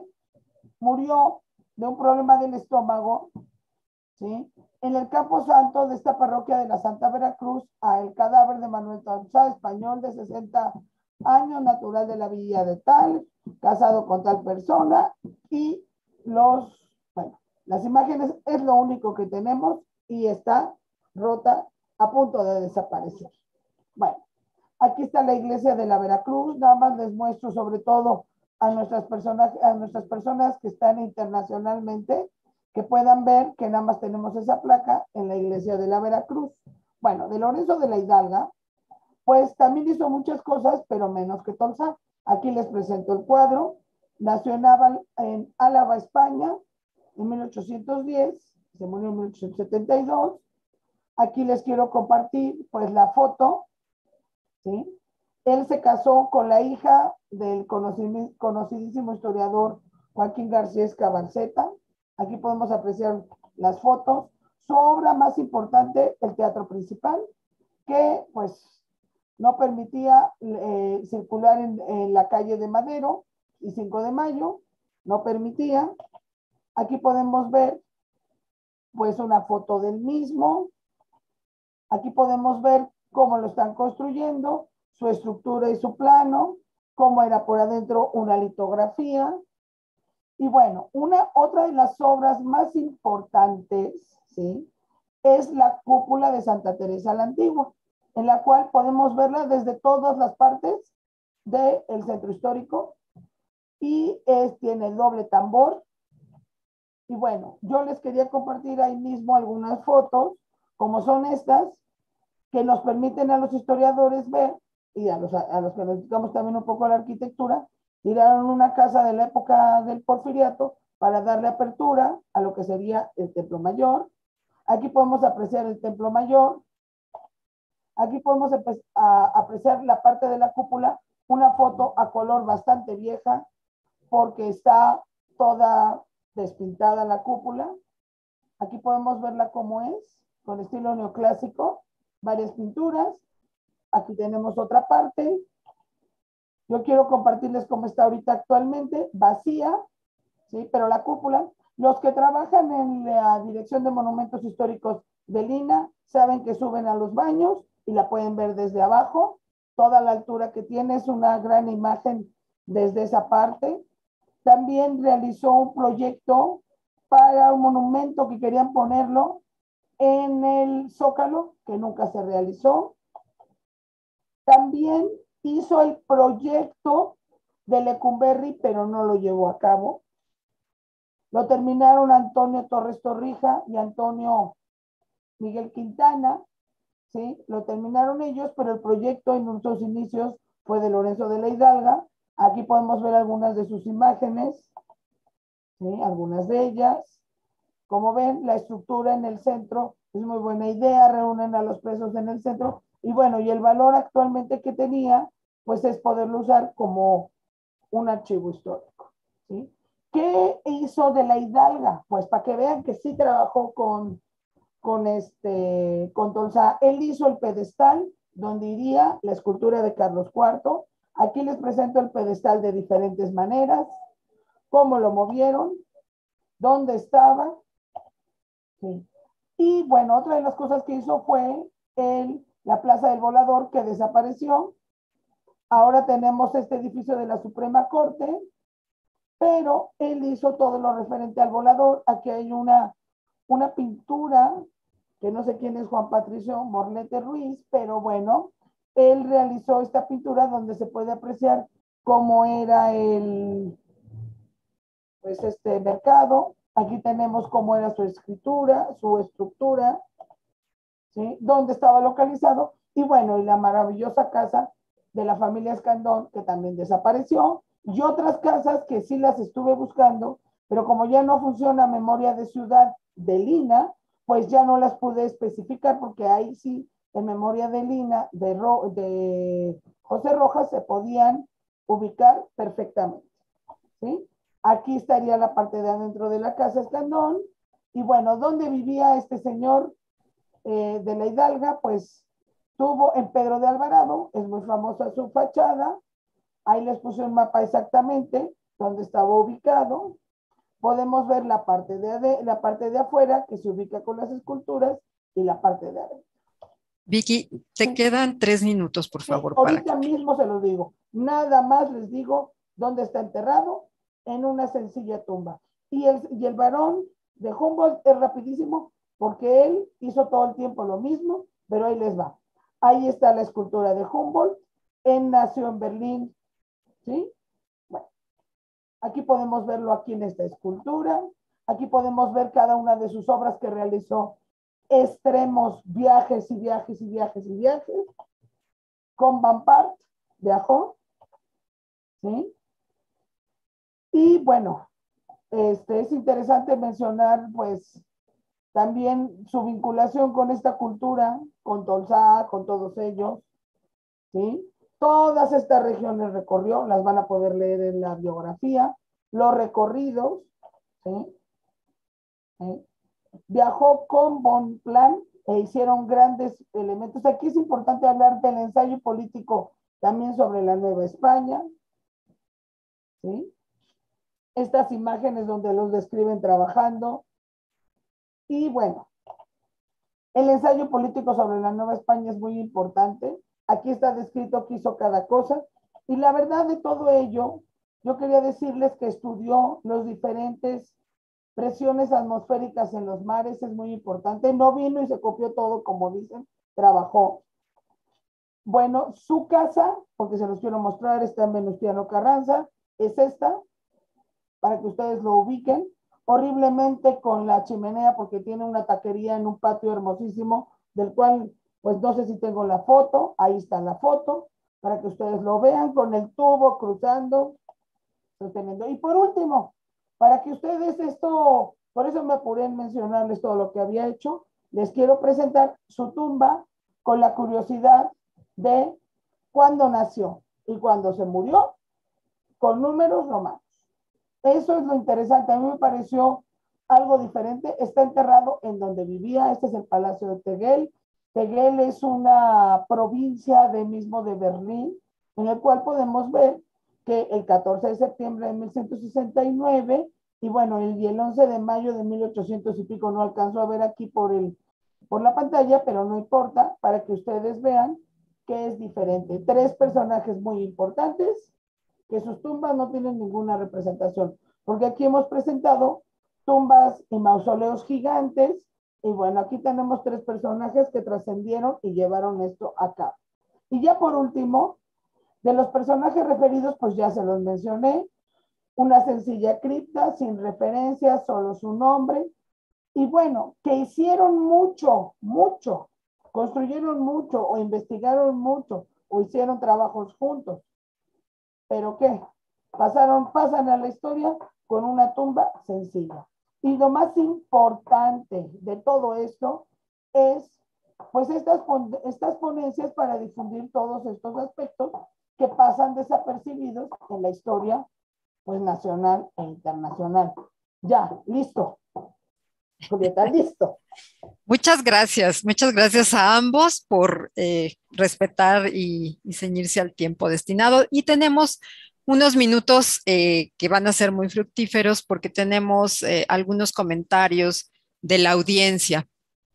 murió de un problema del estómago, ¿sí? En el Campo Santo de esta parroquia de la Santa Veracruz, a el cadáver de Manuel Tolsá, español de sesenta años, natural de la villa de tal, casado con tal persona, y los, bueno, las imágenes es lo único que tenemos y está rota, a punto de desaparecer. Bueno, aquí está la iglesia de la Veracruz. Nada más les muestro sobre todo a nuestras personas, a nuestras personas que están internacionalmente, que puedan ver que nada más tenemos esa placa en la iglesia de la Veracruz. Bueno, de Lorenzo de la Hidalga, pues también hizo muchas cosas, pero menos que Tolsá. Aquí les presento el cuadro. Nació en, Aval, en Álava, España, en mil ochocientos diez, se murió en mil ochocientos setenta y dos. Aquí les quiero compartir, pues, la foto, ¿sí? Él se casó con la hija del conocidísimo historiador Joaquín García Escabarceta. Aquí podemos apreciar las fotos. Su obra más importante, el Teatro Principal, que pues no permitía eh, circular en, en la calle de Madero y cinco de mayo, no permitía. Aquí podemos ver pues una foto del mismo. Aquí podemos ver cómo lo están construyendo, su estructura y su plano, cómo era por adentro una litografía. Y bueno, una, otra de las obras más importantes, ¿sí?, es la cúpula de Santa Teresa la Antigua, en la cual podemos verla desde todas las partes del centro histórico, y es, tiene doble tambor. Y bueno, yo les quería compartir ahí mismo algunas fotos, como son estas, que nos permiten a los historiadores ver, y a los, a los que nos dedicamos también un poco a la arquitectura, tiraron una casa de la época del Porfiriato para darle apertura a lo que sería el Templo Mayor. Aquí podemos apreciar el Templo Mayor. Aquí podemos a apreciar la parte de la cúpula, una foto a color bastante vieja, porque está toda despintada la cúpula. Aquí podemos verla como es, con estilo neoclásico, varias pinturas. Aquí tenemos otra parte. Yo quiero compartirles cómo está ahorita actualmente, vacía, ¿sí? Pero la cúpula, los que trabajan en la Dirección de Monumentos Históricos del I N A saben que suben a los baños y la pueden ver desde abajo. Toda la altura que tiene es una gran imagen desde esa parte. También realizó un proyecto para un monumento que querían ponerlo en el Zócalo, que nunca se realizó. También hizo el proyecto de Lecumberri, pero no lo llevó a cabo. Lo terminaron Antonio Torres Torrija y Antonio Miguel Quintana, ¿sí? Lo terminaron ellos, pero el proyecto en sus inicios fue de Lorenzo de la Hidalga. Aquí podemos ver algunas de sus imágenes, ¿sí? Algunas de ellas. Como ven, la estructura en el centro es muy buena idea, reúnen a los presos en el centro, y bueno, y el valor actualmente que tenía, pues es poderlo usar como un archivo histórico, ¿sí? ¿Qué hizo de la Hidalga? Pues para que vean que sí trabajó con, con, este, con Tolsá. Él hizo el pedestal donde iría la escultura de Carlos cuarto. Aquí les presento el pedestal de diferentes maneras, cómo lo movieron, dónde estaba. Sí. Y bueno, otra de las cosas que hizo fue el, la Plaza del Volador, que desapareció. Ahora tenemos este edificio de la Suprema Corte, pero él hizo todo lo referente al volador. Aquí hay una, una pintura, que no sé quién es Juan Patricio Morlete Ruiz, pero bueno, él realizó esta pintura donde se puede apreciar cómo era el, pues este mercado. Aquí tenemos cómo era su escritura, su estructura, ¿sí? Dónde estaba localizado, y bueno, y la maravillosa casa de la familia Escandón, que también desapareció, y otras casas que sí las estuve buscando, pero como ya no funciona memoria de ciudad de Lina, pues ya no las pude especificar, porque ahí sí, en memoria de Lina, de, Ro, de José Rojas, se podían ubicar perfectamente, ¿sí? Aquí estaría la parte de adentro de la casa Escandón. Y bueno, ¿dónde vivía este señor eh, de la Hidalga? Pues tuvo en Pedro de Alvarado, es muy famosa su fachada. Ahí les puse un mapa exactamente donde estaba ubicado. Podemos ver la parte de, de, la parte de afuera, que se ubica con las esculturas, y la parte de adentro. Vicky, te sí. quedan tres minutos, por favor. Sí, ahorita para que... mismo se los digo. Nada más les digo dónde está enterrado, en una sencilla tumba. Y el, y el varón de Humboldt es rapidísimo, porque él hizo todo el tiempo lo mismo, pero ahí les va. Ahí está la escultura de Humboldt. Él nació en Berlín, ¿sí? Bueno, aquí podemos verlo aquí en esta escultura. Aquí podemos ver cada una de sus obras que realizó. Extremos, viajes y viajes y viajes y viajes. Con Bompard viajó, ¿sí? Y bueno, este, es interesante mencionar, pues, también su vinculación con esta cultura, con Tolsá, con todos ellos, ¿sí? Todas estas regiones recorrió, las van a poder leer en la biografía, los recorridos, ¿sí? ¿Sí? Viajó con Bonpland e hicieron grandes elementos. Aquí es importante hablar del ensayo político también sobre la Nueva España, ¿sí? Estas imágenes donde los describen trabajando. Y bueno, el ensayo político sobre la Nueva España es muy importante. Aquí está descrito qué hizo cada cosa. Y la verdad de todo ello, yo quería decirles que estudió los diferentes presiones atmosféricas en los mares, es muy importante. No vino y se copió todo, como dicen, trabajó. Bueno, su casa, porque se los quiero mostrar, está en Venustiano Carranza, es esta, para que ustedes lo ubiquen, horriblemente con la chimenea, porque tiene una taquería en un patio hermosísimo, del cual, pues no sé si tengo la foto, ahí está la foto, para que ustedes lo vean, con el tubo cruzando, sosteniendo. Y por último, para que ustedes esto, por eso me apuré en mencionarles todo lo que había hecho, les quiero presentar su tumba con la curiosidad de cuándo nació y cuándo se murió, con números romanos. Eso es lo interesante. A mí me pareció algo diferente. Está enterrado en donde vivía. Este es el Palacio de Tegel. Tegel es una provincia de mismo de Berlín, en el cual podemos ver que el catorce de septiembre de mil ciento sesenta y nueve, y bueno, el, y el once de mayo de mil ochocientos y pico, no alcanzo a ver aquí por, el, por la pantalla, pero no importa, para que ustedes vean que es diferente. Tres personajes muy importantes, que sus tumbas no tienen ninguna representación, porque aquí hemos presentado tumbas y mausoleos gigantes, y bueno, aquí tenemos tres personajes que trascendieron y llevaron esto a cabo. Y ya por último, de los personajes referidos, pues ya se los mencioné, una sencilla cripta, sin referencia, solo su nombre, y bueno, que hicieron mucho, mucho, construyeron mucho, o investigaron mucho, o hicieron trabajos juntos. ¿Pero qué? Pasaron, pasan a la historia con una tumba sencilla. Y lo más importante de todo esto es, pues, estas, estas ponencias para difundir todos estos aspectos que pasan desapercibidos en la historia, pues, nacional e internacional. Ya, listo. Julieta, listo. Muchas gracias, muchas gracias a ambos por eh, respetar y, y ceñirse al tiempo destinado. Y tenemos unos minutos eh, que van a ser muy fructíferos porque tenemos eh, algunos comentarios de la audiencia.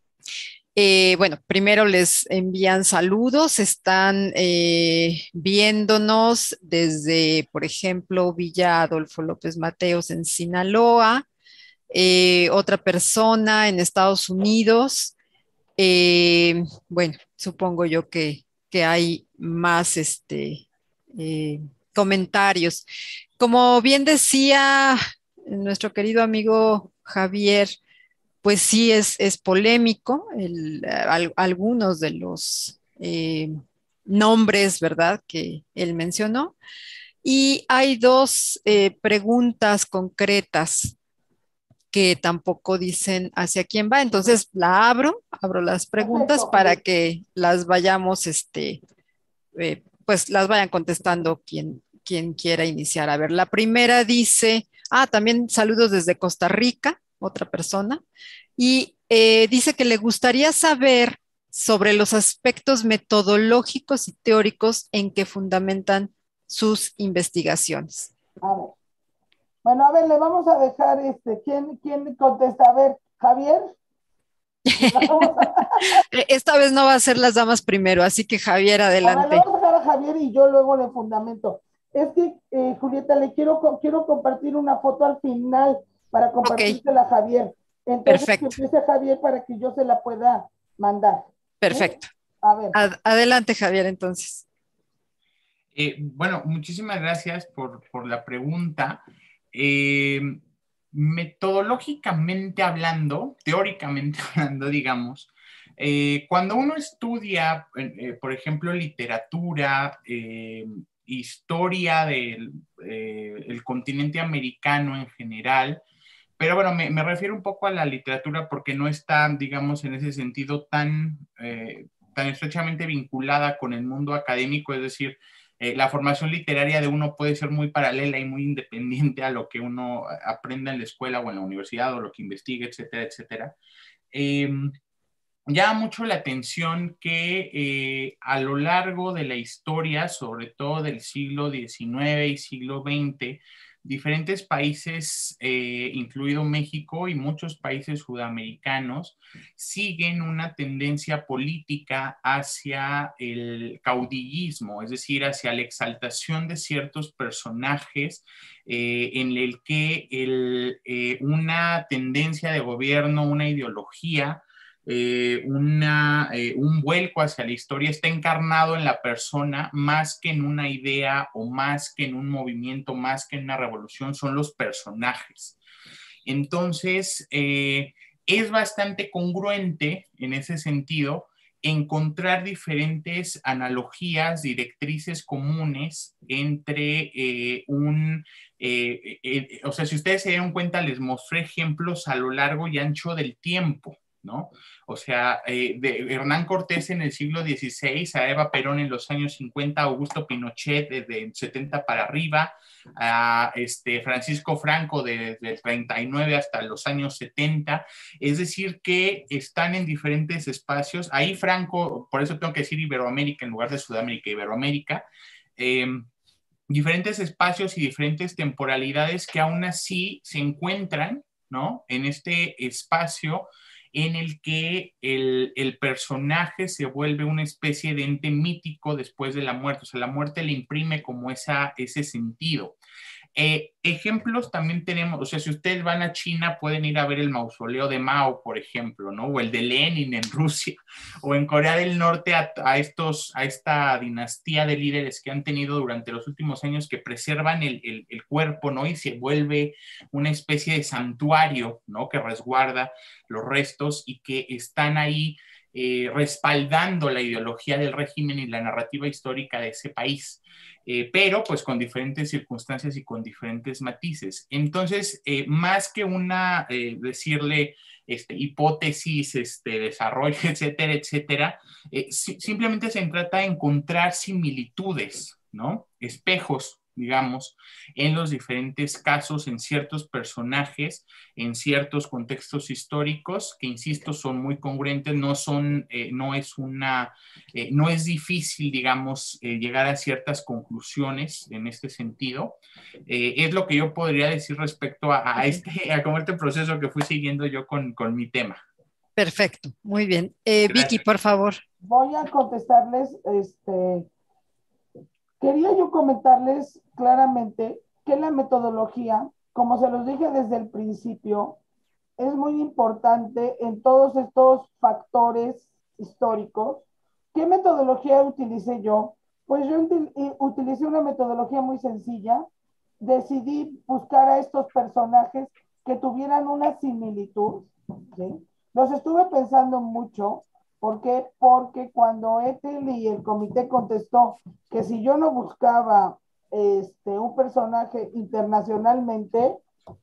Eh, bueno, primero les envían saludos, están eh, viéndonos desde, por ejemplo, Villa Adolfo López Mateos en Sinaloa. Eh, otra persona en Estados Unidos. Eh, bueno, supongo yo que, que hay más este, eh, comentarios. Como bien decía nuestro querido amigo Javier, pues sí es, es polémico el, al, algunos de los eh, nombres, ¿verdad?, que él mencionó. Y hay dos eh, preguntas concretas que tampoco dicen hacia quién va. Entonces la abro, abro las preguntas para que las vayamos, este, eh, pues las vayan contestando quien, quien quiera iniciar. A ver, la primera dice, ah, también saludos desde Costa Rica, otra persona, y eh, dice que le gustaría saber sobre los aspectos metodológicos y teóricos en que fundamentan sus investigaciones. A ver. Bueno, a ver, le vamos a dejar, este, ¿quién, quién contesta? A ver, Javier. Esta vez no va a ser las damas primero, así que Javier, adelante. A ver, le vamos a dejar a Javier y yo luego le fundamento. Es que, eh, Julieta, le quiero, quiero compartir una foto al final para compartírsela okay. a Javier. Entonces, Perfecto. que empiece Javier para que yo se la pueda mandar. Perfecto. ¿Sí? A ver. Ad adelante, Javier, entonces. Eh, bueno, muchísimas gracias por, por la pregunta. Eh, metodológicamente hablando, teóricamente hablando, digamos, eh, cuando uno estudia, eh, por ejemplo, literatura, eh, historia del eh, el continente americano en general, pero bueno, me, me refiero un poco a la literatura porque no está, digamos, en ese sentido tan, eh, tan estrechamente vinculada con el mundo académico, es decir, Eh, la formación literaria de uno puede ser muy paralela y muy independiente a lo que uno aprenda en la escuela o en la universidad o lo que investigue, etcétera, etcétera. Eh, llama mucho la atención que eh, a lo largo de la historia, sobre todo del siglo diecinueve y siglo veinte, diferentes países, eh, incluido México y muchos países sudamericanos, siguen una tendencia política hacia el caudillismo, es decir, hacia la exaltación de ciertos personajes eh, en el que el, eh, una tendencia de gobierno, una ideología, Eh, una, eh, un vuelco hacia la historia está encarnado en la persona más que en una idea o más que en un movimiento, más que en una revolución, son los personajes. Entonces, eh, es bastante congruente en ese sentido encontrar diferentes analogías, directrices comunes entre eh, un, eh, eh, o sea, si ustedes se dieron cuenta, les mostré ejemplos a lo largo y ancho del tiempo, ¿no? O sea, eh, de Hernán Cortés en el siglo dieciséis, a Eva Perón en los años cincuenta, Augusto Pinochet desde el setenta para arriba, a este, Francisco Franco desde el treinta y nueve hasta los años setenta, es decir, que están en diferentes espacios. Ahí Franco, por eso tengo que decir Iberoamérica en lugar de Sudamérica, Iberoamérica, eh, diferentes espacios y diferentes temporalidades que aún así se encuentran, ¿no?, en este espacio en el que el, el personaje se vuelve una especie de ente mítico después de la muerte. O sea, la muerte le imprime como esa, ese sentido. Eh, ejemplos también tenemos, o sea, si ustedes van a China pueden ir a ver el mausoleo de Mao, por ejemplo, ¿no? O el de Lenin en Rusia, o en Corea del Norte a, a, estos, a esta dinastía de líderes que han tenido durante los últimos años que preservan el, el, el cuerpo, ¿no? Y se vuelve una especie de santuario, ¿no?, que resguarda los restos y que están ahí eh, respaldando la ideología del régimen y la narrativa histórica de ese país. Eh, pero pues con diferentes circunstancias y con diferentes matices. Entonces, eh, más que una, eh, decirle, este, hipótesis, este, desarrollo, etcétera, etcétera, eh, si, simplemente se trata de encontrar similitudes, ¿no?, espejos, digamos, en los diferentes casos, en ciertos personajes, en ciertos contextos históricos, que insisto, son muy congruentes, no son, eh, no es una, eh, no es difícil, digamos, eh, llegar a ciertas conclusiones en este sentido. Eh, es lo que yo podría decir respecto a, a este, a como este proceso que fui siguiendo yo con, con mi tema. Perfecto, muy bien. Eh, Vicky, por favor. Voy a contestarles, este, quería yo comentarles claramente que la metodología, como se los dije desde el principio, es muy importante en todos estos factores históricos. ¿Qué metodología utilicé yo? Pues yo utilicé una metodología muy sencilla. Decidí buscar a estos personajes que tuvieran una similitud, ¿sí? Los estuve pensando mucho. ¿Por qué? Porque cuando Ethel y el comité contestó que si yo no buscaba este, un personaje internacionalmente,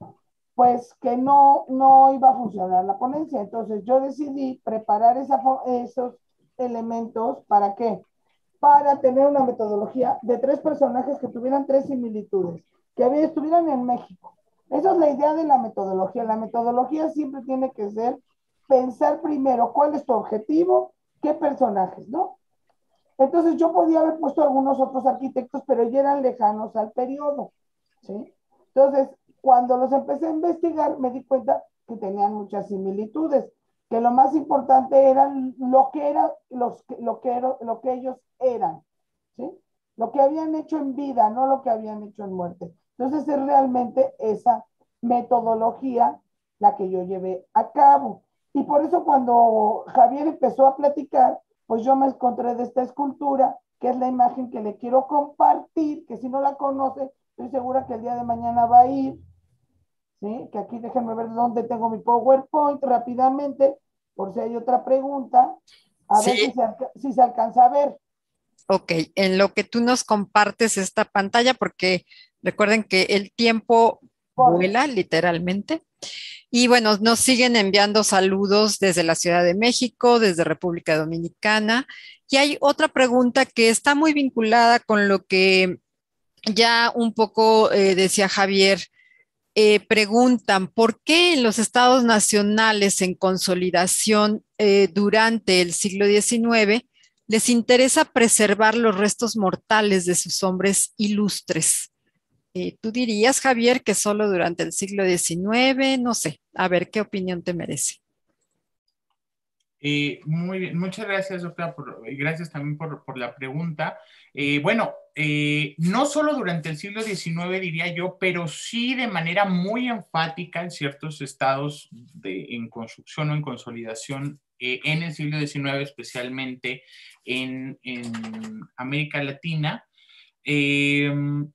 pues que no, no iba a funcionar la ponencia. Entonces yo decidí preparar esa, esos elementos, ¿para qué? Para tener una metodología de tres personajes que tuvieran tres similitudes, que estuvieran en México. Esa es la idea de la metodología. La metodología siempre tiene que ser pensar primero cuál es tu objetivo, qué personajes, ¿no? Entonces yo podía haber puesto algunos otros arquitectos, pero ya eran lejanos al periodo, ¿sí? Entonces, cuando los empecé a investigar, me di cuenta que tenían muchas similitudes, que lo más importante era lo que, era, los, lo que, era, lo que ellos eran, ¿sí? Lo que habían hecho en vida, no lo que habían hecho en muerte. Entonces es realmente esa metodología la que yo llevé a cabo. Y por eso cuando Javier empezó a platicar, pues yo me encontré de esta escultura, que es la imagen que le quiero compartir, que si no la conoce, estoy segura que el día de mañana va a ir, ¿sí? Que aquí déjenme ver dónde tengo mi PowerPoint rápidamente, por si hay otra pregunta, a sí. ver si se, si se alcanza a ver. Ok, en lo que tú nos compartes esta pantalla, porque recuerden que el tiempo por... vuela literalmente. Y bueno, nos siguen enviando saludos desde la Ciudad de México, desde República Dominicana. Y hay otra pregunta que está muy vinculada con lo que ya un poco eh, decía Javier. Eh, preguntan, ¿por qué en los estados nacionales en consolidación eh, durante el siglo diecinueve les interesa preservar los restos mortales de sus hombres ilustres? Eh, ¿tú dirías, Javier, que solo durante el siglo diecinueve? No sé, a ver qué opinión te merece. Eh, muy bien, muchas gracias, doctora, por, y gracias también por, por la pregunta. Eh, bueno, eh, no solo durante el siglo diecinueve, diría yo, pero sí de manera muy enfática en ciertos estados de, en construcción o en consolidación eh, en el siglo diecinueve, especialmente en, en América Latina. Eh,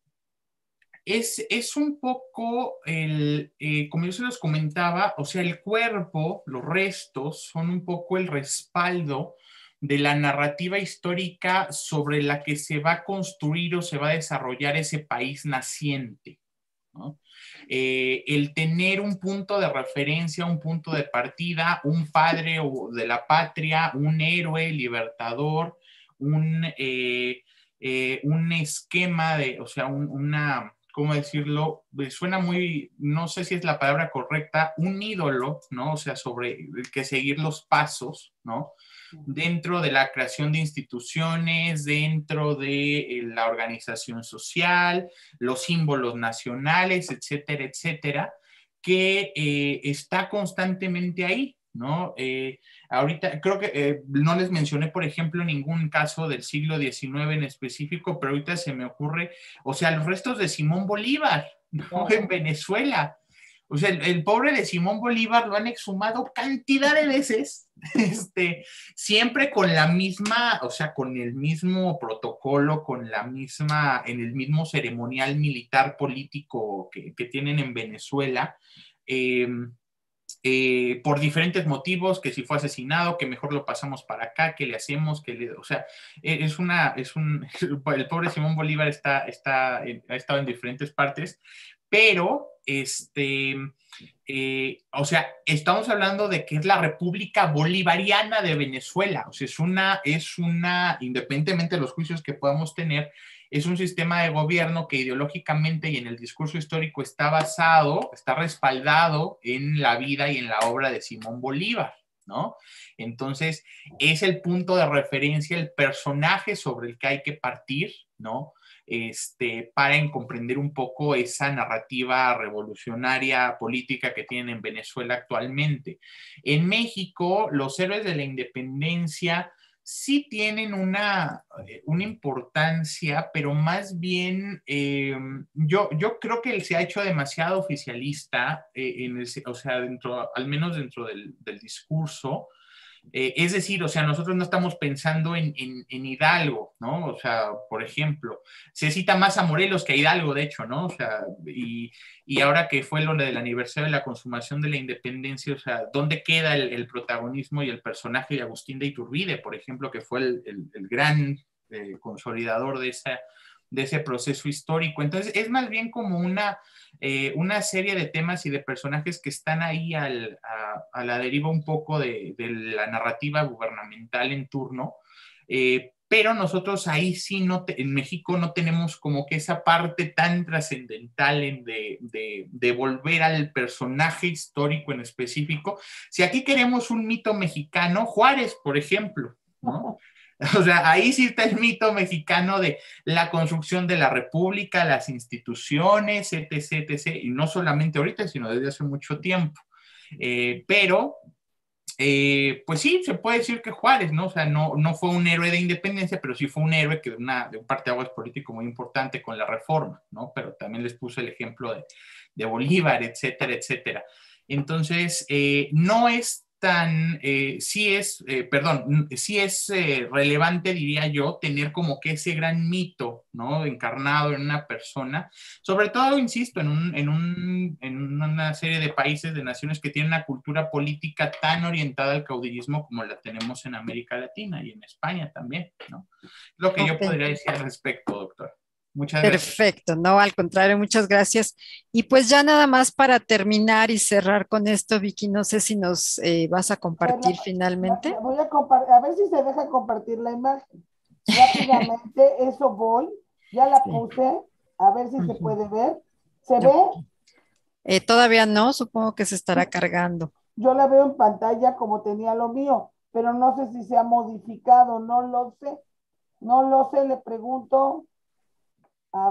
es, es un poco, el, eh, como yo se los comentaba, o sea, el cuerpo, los restos, son un poco el respaldo de la narrativa histórica sobre la que se va a construir o se va a desarrollar ese país naciente, ¿no? Eh, el tener un punto de referencia, un punto de partida, un padre de la patria, un héroe libertador, un, eh, eh, un esquema de, o sea, un, una, ¿cómo decirlo? Suena muy, no sé si es la palabra correcta, un ídolo, ¿no? O sea, sobre el que seguir los pasos, ¿no? Dentro de la creación de instituciones, dentro de eh, la organización social, los símbolos nacionales, etcétera, etcétera, que eh, está constantemente ahí, ¿no? Eh, ahorita creo que eh, no les mencioné, por ejemplo, ningún caso del siglo diecinueve en específico, pero ahorita se me ocurre, o sea, los restos de Simón Bolívar, ¿no? Uh-huh. En Venezuela. O sea, el, el pobre de Simón Bolívar lo han exhumado cantidad de veces, este, siempre con la misma, o sea, con el mismo protocolo, con la misma, en el mismo ceremonial militar político que, que tienen en Venezuela. Eh, eh, por diferentes motivos, que si fue asesinado, que mejor lo pasamos para acá, que le hacemos, que le, o sea, es una, es un, el pobre Simón Bolívar está, está, ha estado en diferentes partes, pero, este, eh, o sea, estamos hablando de que es la República Bolivariana de Venezuela, o sea, es una, es una, independientemente de los juicios que podamos tener, es un sistema de gobierno que ideológicamente y en el discurso histórico está basado, está respaldado en la vida y en la obra de Simón Bolívar, ¿no? Entonces, es el punto de referencia, el personaje sobre el que hay que partir, ¿no? Este, para comprender un poco esa narrativa revolucionaria política que tienen en Venezuela actualmente. En México, los héroes de la independencia sí tienen una, una importancia, pero más bien eh, yo, yo creo que se ha hecho demasiado oficialista, eh, en el, o sea, dentro, al menos dentro del, del discurso. Eh, es decir, o sea, nosotros no estamos pensando en, en, en Hidalgo, ¿no? O sea, por ejemplo, se cita más a Morelos que a Hidalgo, de hecho, ¿no? O sea, y, y ahora que fue lo del aniversario de la consumación de la independencia, o sea, ¿dónde queda el, el protagonismo y el personaje de Agustín de Iturbide, por ejemplo, que fue el, el, el gran eh, consolidador de esa de ese proceso histórico? Entonces, es más bien como una, eh, una serie de temas y de personajes que están ahí al, a, a, la deriva un poco de, de la narrativa gubernamental en turno, eh, pero nosotros ahí sí, no te, en México no tenemos como que esa parte tan trascendental de, de, de volver al personaje histórico en específico. Si aquí queremos un mito mexicano, Juárez, por ejemplo, ¿no? O sea, ahí sí está el mito mexicano de la construcción de la república, las instituciones, etc, etcétera, y no solamente ahorita, sino desde hace mucho tiempo. Eh, pero, eh, pues sí, se puede decir que Juárez, ¿no? O sea, no, no fue un héroe de independencia, pero sí fue un héroe que de, una, de un parteaguas político muy importante con la reforma, ¿no? Pero también les puse el ejemplo de, de Bolívar, etcétera, etcétera. Entonces, eh, no es tan, eh, sí es, eh, perdón, sí es eh, relevante, diría yo, tener como que ese gran mito, ¿no? Encarnado en una persona, sobre todo, insisto, en, un, en, un, en una serie de países, de naciones que tienen una cultura política tan orientada al caudillismo como la tenemos en América Latina y en España también, ¿no? Lo que okay. yo podría decir al respecto, doctor. Muchas gracias. Perfecto, no, al contrario, muchas gracias. Y pues ya nada más para terminar y cerrar con esto, Vicky, no sé si nos eh, vas a compartir la, finalmente. La, voy a compartir, a ver si se deja compartir la imagen. Rápidamente, eso voy, ya la sí. puse, a ver si uh-huh. se puede ver. ¿Se yo, ve? Eh, todavía no, supongo que se estará cargando. Yo la veo en pantalla como tenía lo mío, pero no sé si se ha modificado, no lo sé. No lo sé, le pregunto. A ver,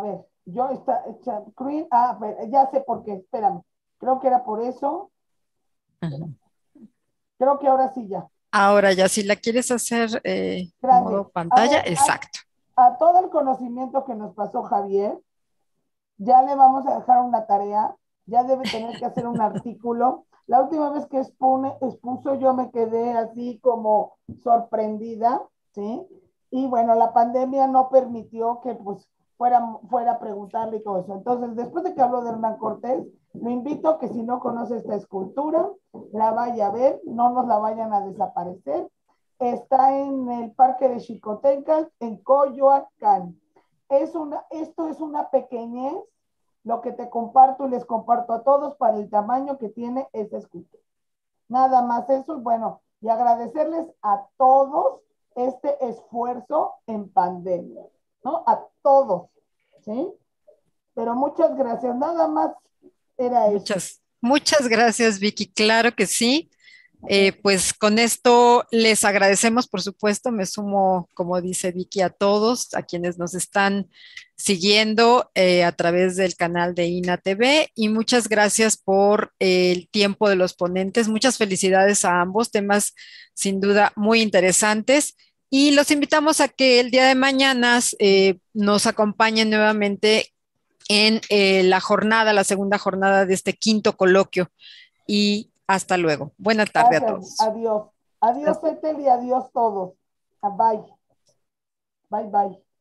Yo está, Green, ah, ya sé por qué, espérame. Creo que era por eso. Ujú. Creo que ahora sí ya. Ahora ya, si la quieres hacer eh, Grande. modo A pantalla, ver, exacto. a, a todo el conocimiento que nos pasó Javier, ya le vamos a dejar una tarea, ya debe tener que hacer un artículo. La última vez que expone, expuso yo me quedé así como sorprendida, ¿sí? Y bueno, la pandemia no permitió que pues fuera, fuera a preguntarle y todo eso. Entonces, después de que habló de Hernán Cortés, lo invito a que si no conoce esta escultura, la vaya a ver, no nos la vayan a desaparecer. Está en el Parque de Xicotencas, en Coyoacán. Es una, esto es una pequeñez, lo que te comparto y les comparto a todos para el tamaño que tiene esta escultura. Nada más eso, bueno, y agradecerles a todos este esfuerzo en pandemia, ¿no? A todos, ¿sí? Pero muchas gracias, nada más era eso. Muchas, muchas gracias, Vicky. Claro que sí. Eh, pues con esto les agradecemos, por supuesto, me sumo, como dice Vicky, a todos, a quienes nos están siguiendo eh, a través del canal de INA T V y muchas gracias por eh, el tiempo de los ponentes. Muchas felicidades a ambos, temas sin duda muy interesantes. Y los invitamos a que el día de mañana eh, nos acompañen nuevamente en eh, la jornada, la segunda jornada de este quinto coloquio. Y hasta luego. Buena tarde a Gracias, todos. adiós. Adiós, Etel, y adiós todos. Bye. Bye, bye.